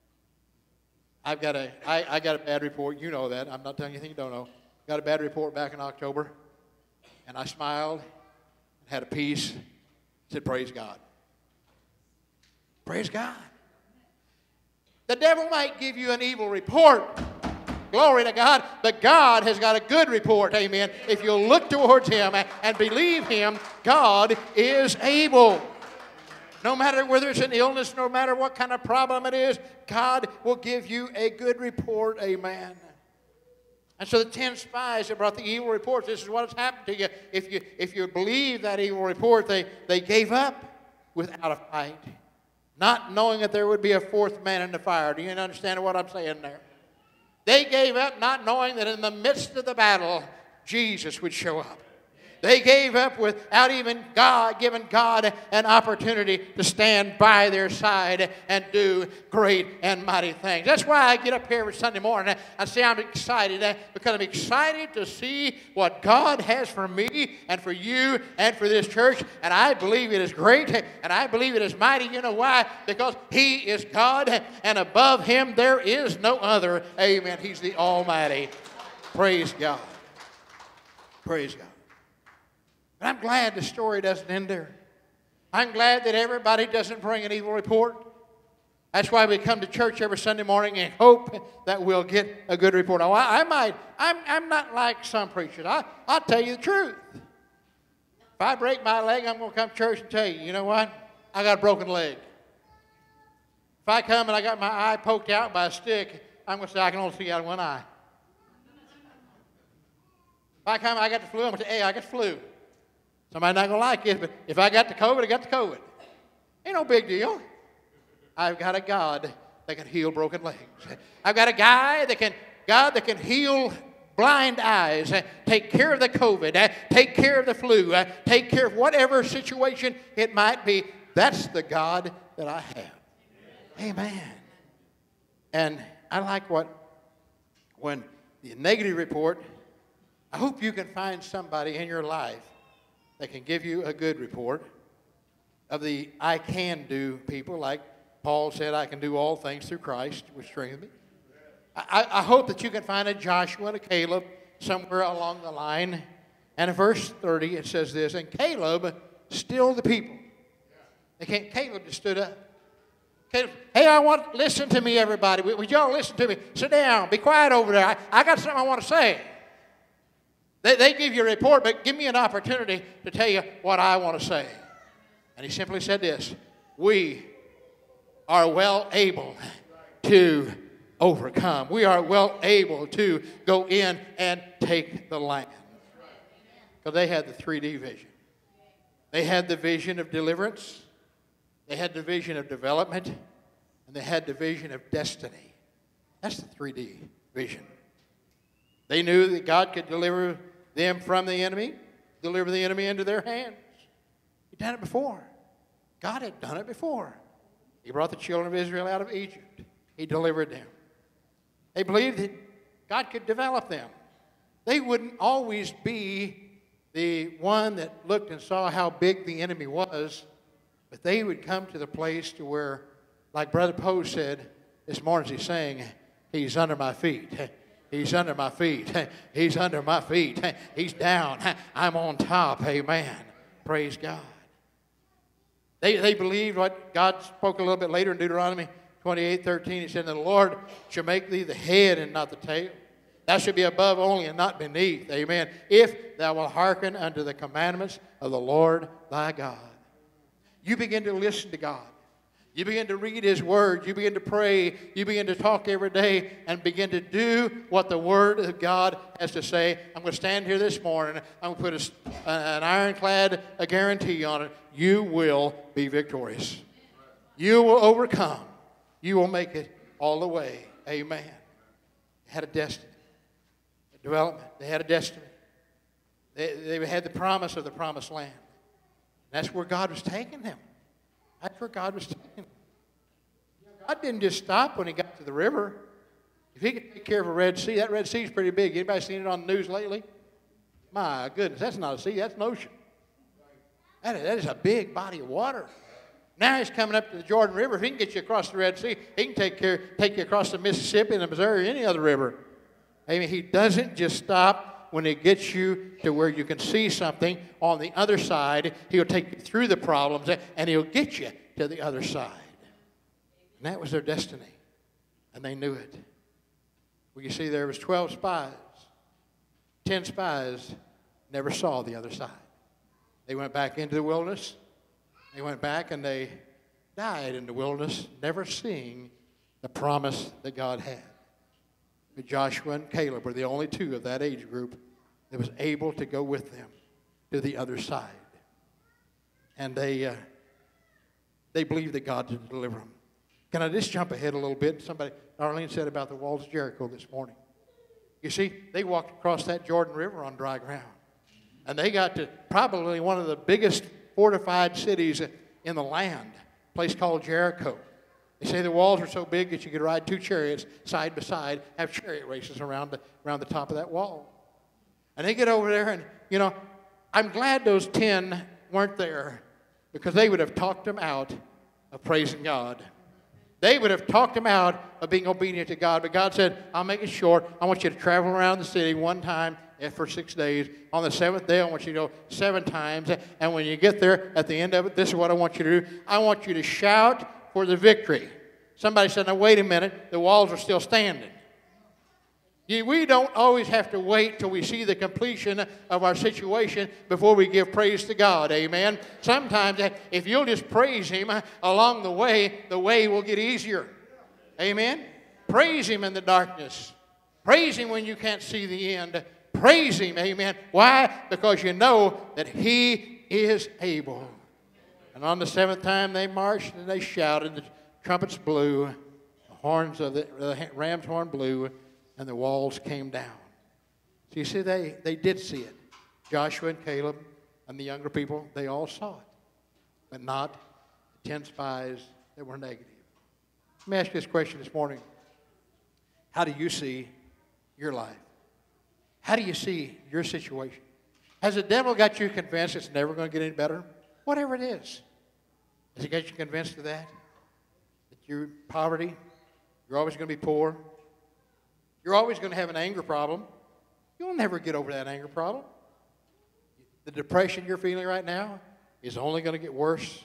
I got a bad report. You know that. I'm not telling you anything you don't know. Got a bad report back in October, and I smiled, had a peace, said, praise God. Praise God. The devil might give you an evil report. Glory to God. But God has got a good report. Amen. If you'll look towards Him and believe Him, God is able. No matter whether it's an illness, no matter what kind of problem it is, God will give you a good report. Amen. And so the 10 spies that brought the evil reports, this is what has happened to you. If you believe that evil report, they gave up without a fight, not knowing that there would be a fourth man in the fire. Do you understand what I'm saying there? They gave up not knowing that in the midst of the battle, Jesus would show up. They gave up without even giving God an opportunity to stand by their side and do great and mighty things. That's why I get up here every Sunday morning and say I'm excited, because I'm excited to see what God has for me and for you and for this church. And I believe it is great, and I believe it is mighty. You know why? Because He is God, and above Him there is no other. Amen. He's the Almighty. Praise God. Praise God. But I'm glad the story doesn't end there. I'm glad that everybody doesn't bring an evil report. That's why we come to church every Sunday morning and hope that we'll get a good report. Now, I'm not like some preachers. I'll tell you the truth. If I break my leg, I'm going to come to church and tell you, you know what? I got a broken leg. If I come and I got my eye poked out by a stick, I'm going to say I can only see out of one eye. If I come and I got the flu, I'm going to say, hey, I got the flu. Somebody's not going to like it, but if I got the COVID, I got the COVID. Ain't no big deal. I've got a God that can heal broken legs. I've got a God that can heal blind eyes, take care of the COVID, take care of the flu, take care of whatever situation it might be. That's the God that I have. Amen. And I like when the negative report, I hope you can find somebody in your life that can give you a good report of the I can do people, like Paul said, I can do all things through Christ, which strengthens me. I hope that you can find a Joshua and a Caleb somewhere along the line. And in verse 30, it says this, and Caleb stilled the people. Caleb just stood up. Caleb, hey, listen to me, everybody. Would y'all listen to me? Sit down. Be quiet over there. I got something I want to say. They give you a report, but give me an opportunity to tell you what I want to say. And he simply said this, we are well able to overcome. We are well able to go in and take the land. Because they had the 3D vision. They had the vision of deliverance. They had the vision of development. And they had the vision of destiny. That's the 3D vision. They knew that God could deliver them from the enemy, deliver the enemy into their hands. He'd done it before. God had done it before. He brought the children of Israel out of Egypt. He delivered them. They believed that God could develop them. They wouldn't always be the one that looked and saw how big the enemy was, but they would come to the place to where, like Brother Poe said this morning as he sang, he's under my feet. He's under my feet. He's under my feet. He's down. I'm on top. Amen. Praise God. They believed what God spoke a little bit later in Deuteronomy 28:13. He said, the Lord shall make thee the head and not the tail. Thou shalt be above only and not beneath. Amen. If thou wilt hearken unto the commandments of the Lord thy God. You begin to listen to God. You begin to read His Word. You begin to pray. You begin to talk every day and begin to do what the Word of God has to say. I'm going to stand here this morning. I'm going to put an ironclad guarantee on it. You will be victorious. You will overcome. You will make it all the way. Amen. They had a destiny. A development. They had a destiny. They had the promise of the promised land. That's where God was taking them. That's where God was taking them. God didn't just stop when He got to the river. If He could take care of a Red Sea, that Red Sea is pretty big. Anybody seen it on the news lately? My goodness, that's not a sea, that's an ocean. That is a big body of water. Now He's coming up to the Jordan River. If He can get you across the Red Sea, He can take you across the Mississippi and the Missouri or any other river. I mean, He doesn't just stop when He gets you to where you can see something on the other side. He'll take you through the problems and He'll get you to the other side. And that was their destiny. And they knew it. Well, you see, there was 12 spies. 10 spies never saw the other side. They went back into the wilderness. They went back and they died in the wilderness, never seeing the promise that God had. But Joshua and Caleb were the only two of that age group that was able to go with them to the other side. And they believed that God would deliver them. Can I just jump ahead a little bit? Darlene said about the walls of Jericho this morning. You see, they walked across that Jordan River on dry ground. And they got to probably one of the biggest fortified cities in the land, a place called Jericho. They say the walls were so big that you could ride 2 chariots side by side, have chariot races around the top of that wall. And they get over there and, you know, I'm glad those 10 weren't there because they would have talked them out of praising God. They would have talked them out of being obedient to God. But God said, I'll make it short. I want you to travel around the city one time for 6 days. On the 7th day, I want you to go 7 times. And when you get there, at the end of it, this is what I want you to do. I want you to shout for the victory. Somebody said, now wait a minute. The walls are still standing. We don't always have to wait till we see the completion of our situation before we give praise to God. Amen. Sometimes if you'll just praise Him along the way will get easier. Amen. Praise Him in the darkness. Praise Him when you can't see the end. Praise Him. Amen. Why? Because you know that He is able. And on the 7th time they marched and they shouted. The trumpets blew. The horns of the ram's horn blew. And the walls came down. So you see, they did see it. Joshua and Caleb and the younger people, they all saw it. But not the 10 spies that were negative. Let me ask you this question this morning. How do you see your life? How do you see your situation? Has the devil got you convinced it's never going to get any better? Whatever it is. Has he got you convinced of that? That you're poverty, you're always going to be poor. You're always going to have an anger problem. You'll never get over that anger problem. The depression you're feeling right now is only going to get worse.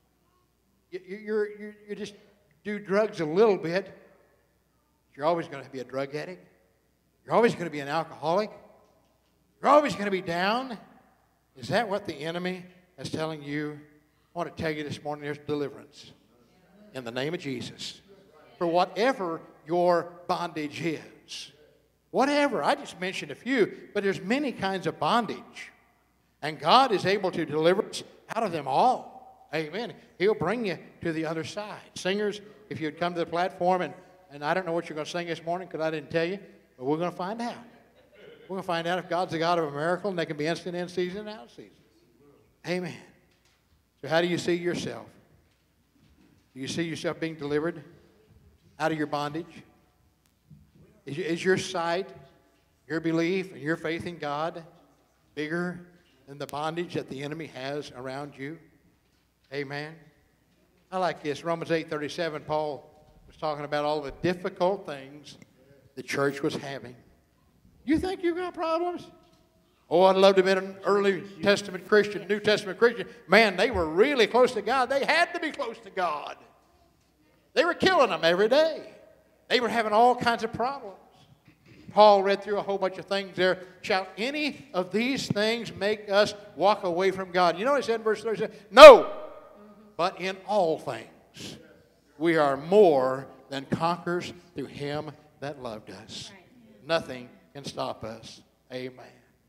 You just do drugs a little bit. You're always going to be a drug addict. You're always going to be an alcoholic. You're always going to be down. Is that what the enemy is telling you? I want to tell you this morning, there's deliverance in the name of Jesus. For whatever your bondage is. Whatever. I just mentioned a few, but there's many kinds of bondage. And God is able to deliver us out of them all. Amen. He'll bring you to the other side. Singers, if you'd come to the platform, and I don't know what you're going to sing this morning because I didn't tell you, but we're going to find out. We're going to find out if God's the God of a miracle and they can be instant in season and out of season. Amen. So how do you see yourself? Do you see yourself being delivered out of your bondage? Is your sight, your belief, and your faith in God bigger than the bondage that the enemy has around you? Amen. I like this. Romans 8:37, Paul was talking about all the difficult things the church was having. You think you got problems? Oh, I'd love to have been an early Testament Christian, New Testament Christian. Man, they were really close to God. They had to be close to God. They were killing them every day. They were having all kinds of problems. Paul read through a whole bunch of things there. Shall any of these things make us walk away from God? You know what he said in verse 37? No, but in all things we are more than conquerors through him that loved us. Nothing can stop us. Amen.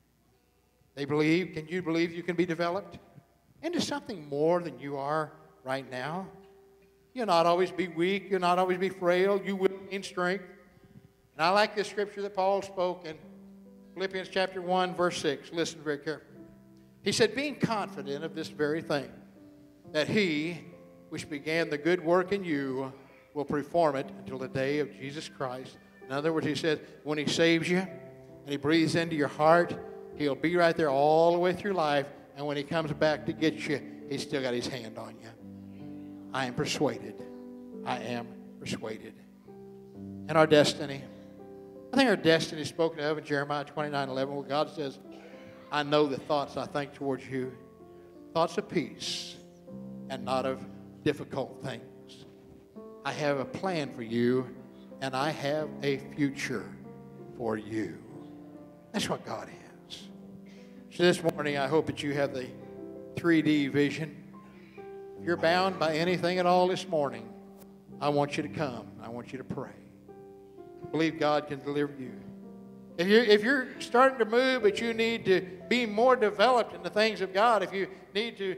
They believe. Can you believe you can be developed into something more than you are right now? You'll not always be weak. You'll not always be frail. You will gain strength. And I like this scripture that Paul spoke in Philippians chapter 1, verse 6. Listen very carefully. He said, being confident of this very thing, that he which began the good work in you will perform it until the day of Jesus Christ. In other words, he said, when he saves you and he breathes into your heart, he'll be right there all the way through life. And when he comes back to get you, he's still got his hand on you. I am persuaded. I am persuaded. And our destiny. I think our destiny is spoken of in Jeremiah 29:11, where God says, I know the thoughts I think towards you, thoughts of peace and not of difficult things. I have a plan for you, and I have a future for you. That's what God has. So this morning, I hope that you have the 3D vision. If you're bound by anything at all this morning, I want you to come. I want you to pray. Believe God can deliver you. If you're starting to move, but you need to be more developed in the things of God, if you need to,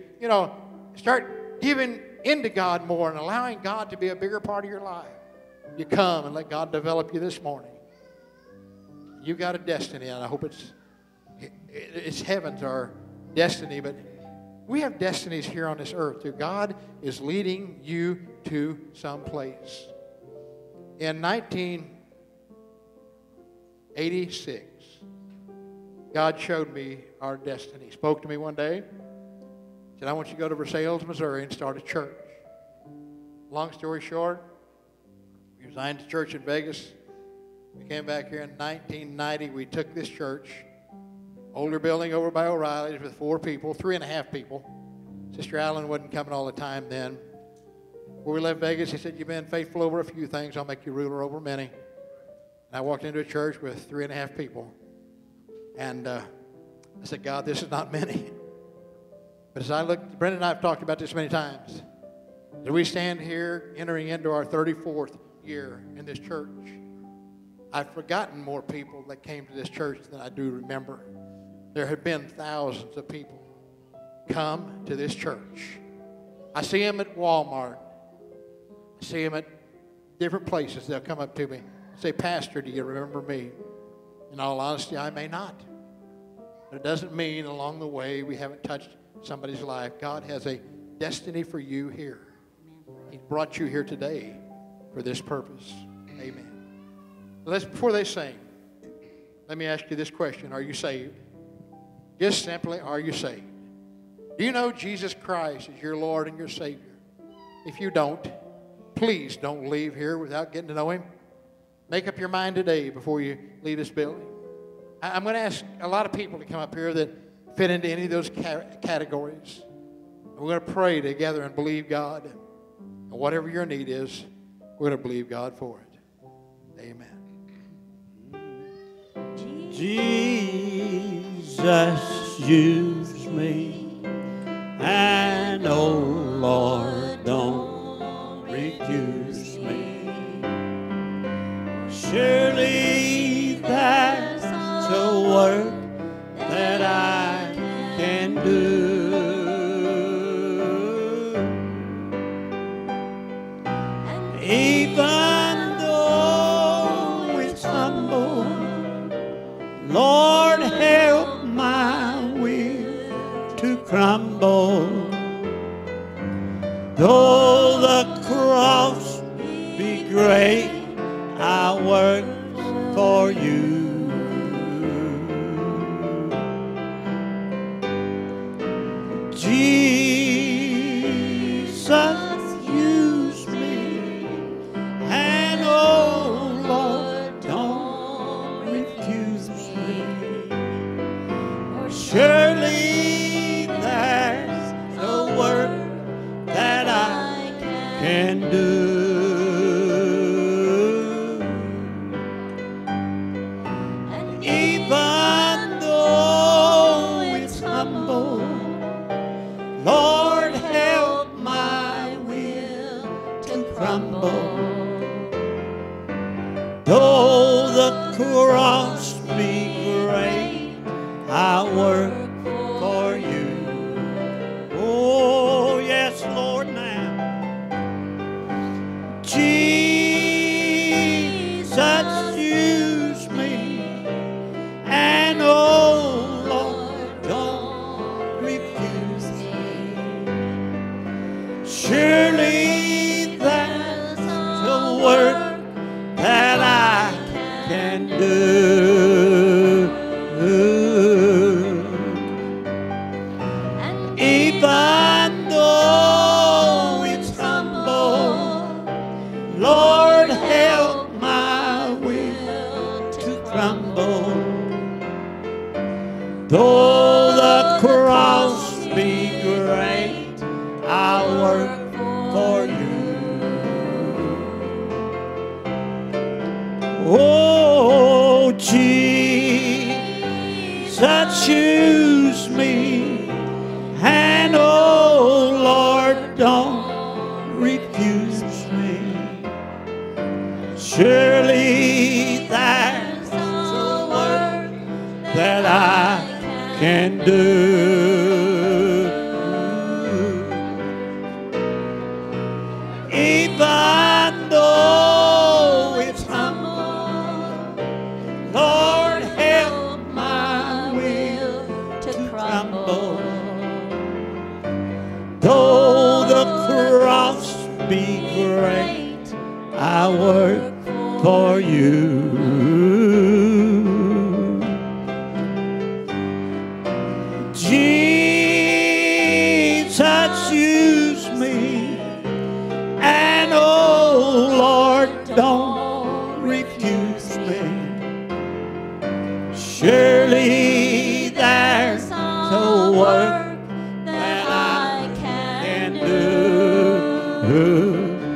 start giving into God more and allowing God to be a bigger part of your life, you come and let God develop you this morning. You've got a destiny, and I hope it's heaven's our destiny, but we have destinies here on this earth. God is leading you to some place. In 1986, God showed me our destiny. He spoke to me one day. Said, I want you to go to Versailles, Missouri and start a church. Long story short, we resigned to church in Vegas. We came back here in 1990. We took this church, older building over by O'Reilly's with 4 people, 3.5 people. Sister Allen wasn't coming all the time then. When we left Vegas, he said, you've been faithful over a few things. I'll make you ruler over many. And I walked into a church with 3.5 people. And I said, God, this is not many. But as I looked, Brenda and I have talked about this many times. As we stand here entering into our 34th year in this church, I've forgotten more people that came to this church than I do remember. There have been thousands of people come to this church. I see them at Walmart. I see them at different places. They'll come up to me and say, Pastor, do you remember me? In all honesty, I may not. But it doesn't mean along the way we haven't touched somebody's life. God has a destiny for you here. He brought you here today for this purpose. Amen. Before they sing, let me ask you this question. Are you saved? Just simply, are you saved? Do you know Jesus Christ is your Lord and your Savior? If you don't, please don't leave here without getting to know Him. Make up your mind today before you leave this building. I'm going to ask a lot of people to come up here that fit into any of those categories. We're going to pray together and believe God. And whatever your need is, we're going to believe God for it. Amen. Jesus, use me, and oh Lord, don't refuse me. Surely that's a work that I can do. Even though it's humble, Lord, help my will to crumble. Though the cross be great, I'll work Surely there's no work that I can do. And even though it's humble, Lord, help my will to crumble. Though the cross be great, I work for you. Oh, yes, Lord, now. Jesus, use me. And oh, Lord, don't refuse me. Surely there's a work that I can do. And even though it's humble, Lord, help my will to crumble. Though the cross be great, I'll work for you. Oh, Jesus, use me. And oh, Lord, don't refuse me. Surely there's a work that I can do. Even though it's humble, Lord, help my will to crumble. Though the cross be great, I work for you. Jesus, use me. And oh, Lord, don't refuse me. Surely there's a work that I can do.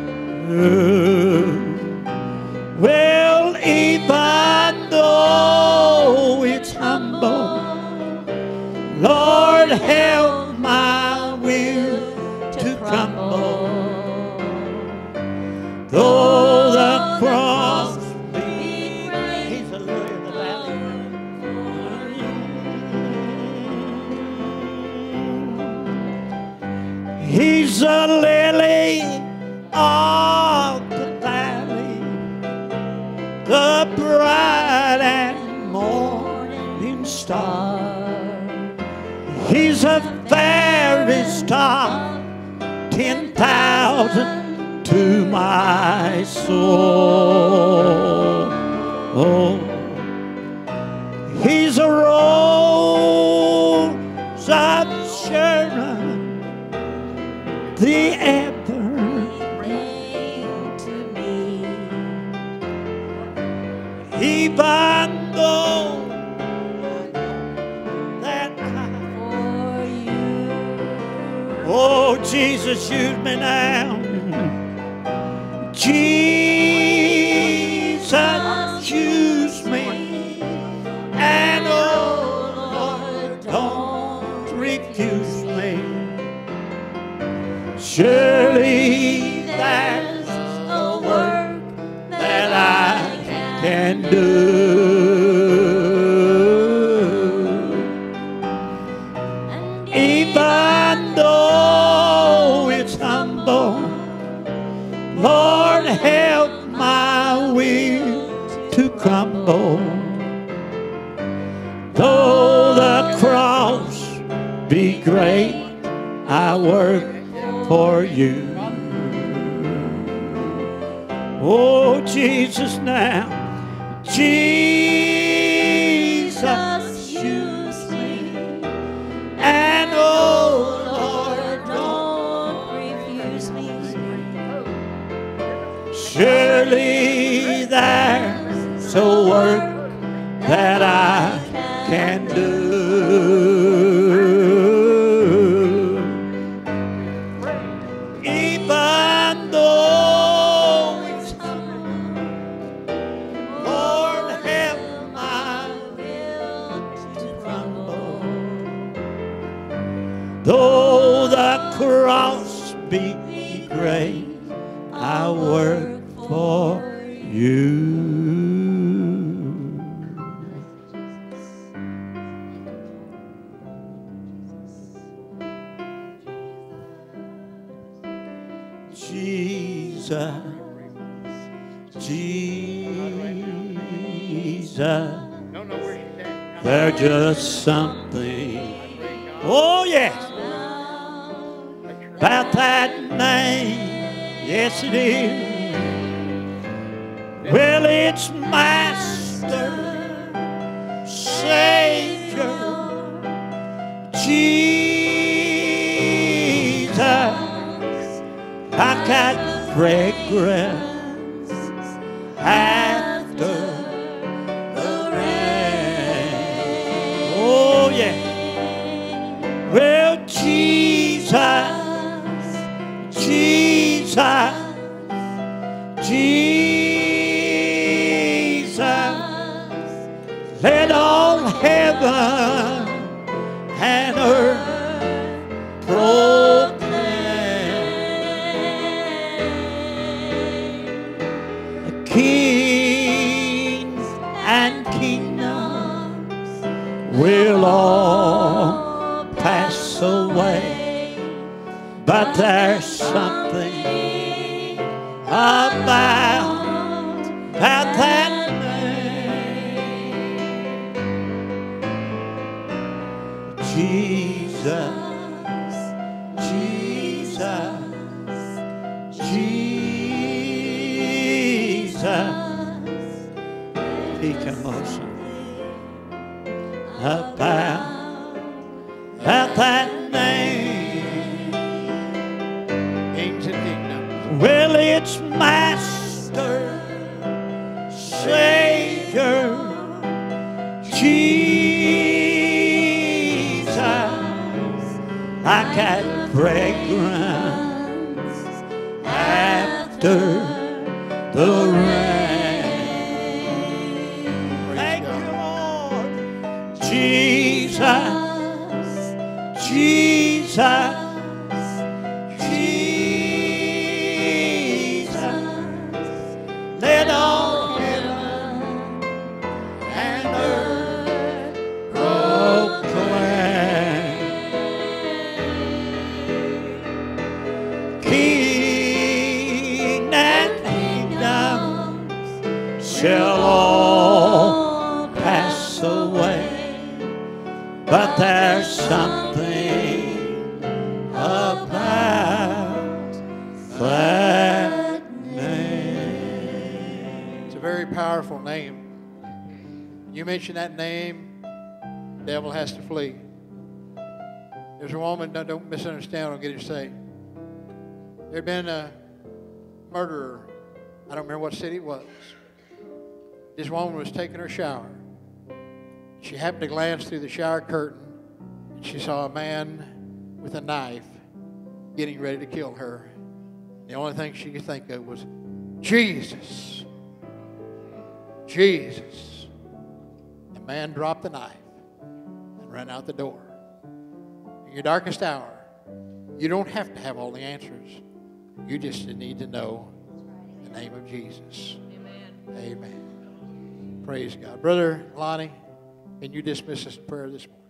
Well, even though it's humble, Lord, help my will to crumble. Though the cross be great, He's a lily of the valley. He's a lily of the valley, the bright and morning star. He's a very star, 10,000 to my soul. Oh, He's a rose of Sharon, the evergreen to me. Even though that I for you. Oh, Jesus, use me now. Jesus, use me. And oh, Lord, don't refuse me. Surely there's a work that I can do. And even though it's humble, Lord, help my will to crumble. Though the cross be great, I work for you. Oh, Jesus, now. Jesus, use me. And oh, Lord, don't refuse me. Surely there's a work that I can do. Though the cross be great, I work for you. Jesus, Jesus, there's just something, oh yes, about that name, yes it is. Well, it's Master, Savior, Jesus. I've got fragrance after the rain. Oh yeah. Well, Jesus, Jesus, Jesus, let all heaven and earth proclaim. Kings and kingdoms will all pass away, but there's something about that name. Jesus, Jesus, Jesus. He can motion about that name. Kings and kingdoms. Well, it's Master, Savior, Jesus. I got fragrance after the rain. Thank you, Lord. Jesus, Jesus, Jesus. Let all heaven and earth proclaim. King and kingdoms shall all pass away, but there's something about that name. It's a very powerful name. You mention that name, the devil has to flee. There's a woman, don't misunderstand, I'll get it saved. There had been a murderer. I don't remember what city it was. This woman was taking her shower. She happened to glance through the shower curtain, and she saw a man with a knife getting ready to kill her. The only thing she could think of was, Jesus, Jesus. The man dropped the knife and ran out the door. In your darkest hour, you don't have to have all the answers. You just need to know the name of Jesus. Amen. Amen. Praise God. Brother Lonnie, can you dismiss us in prayer this morning?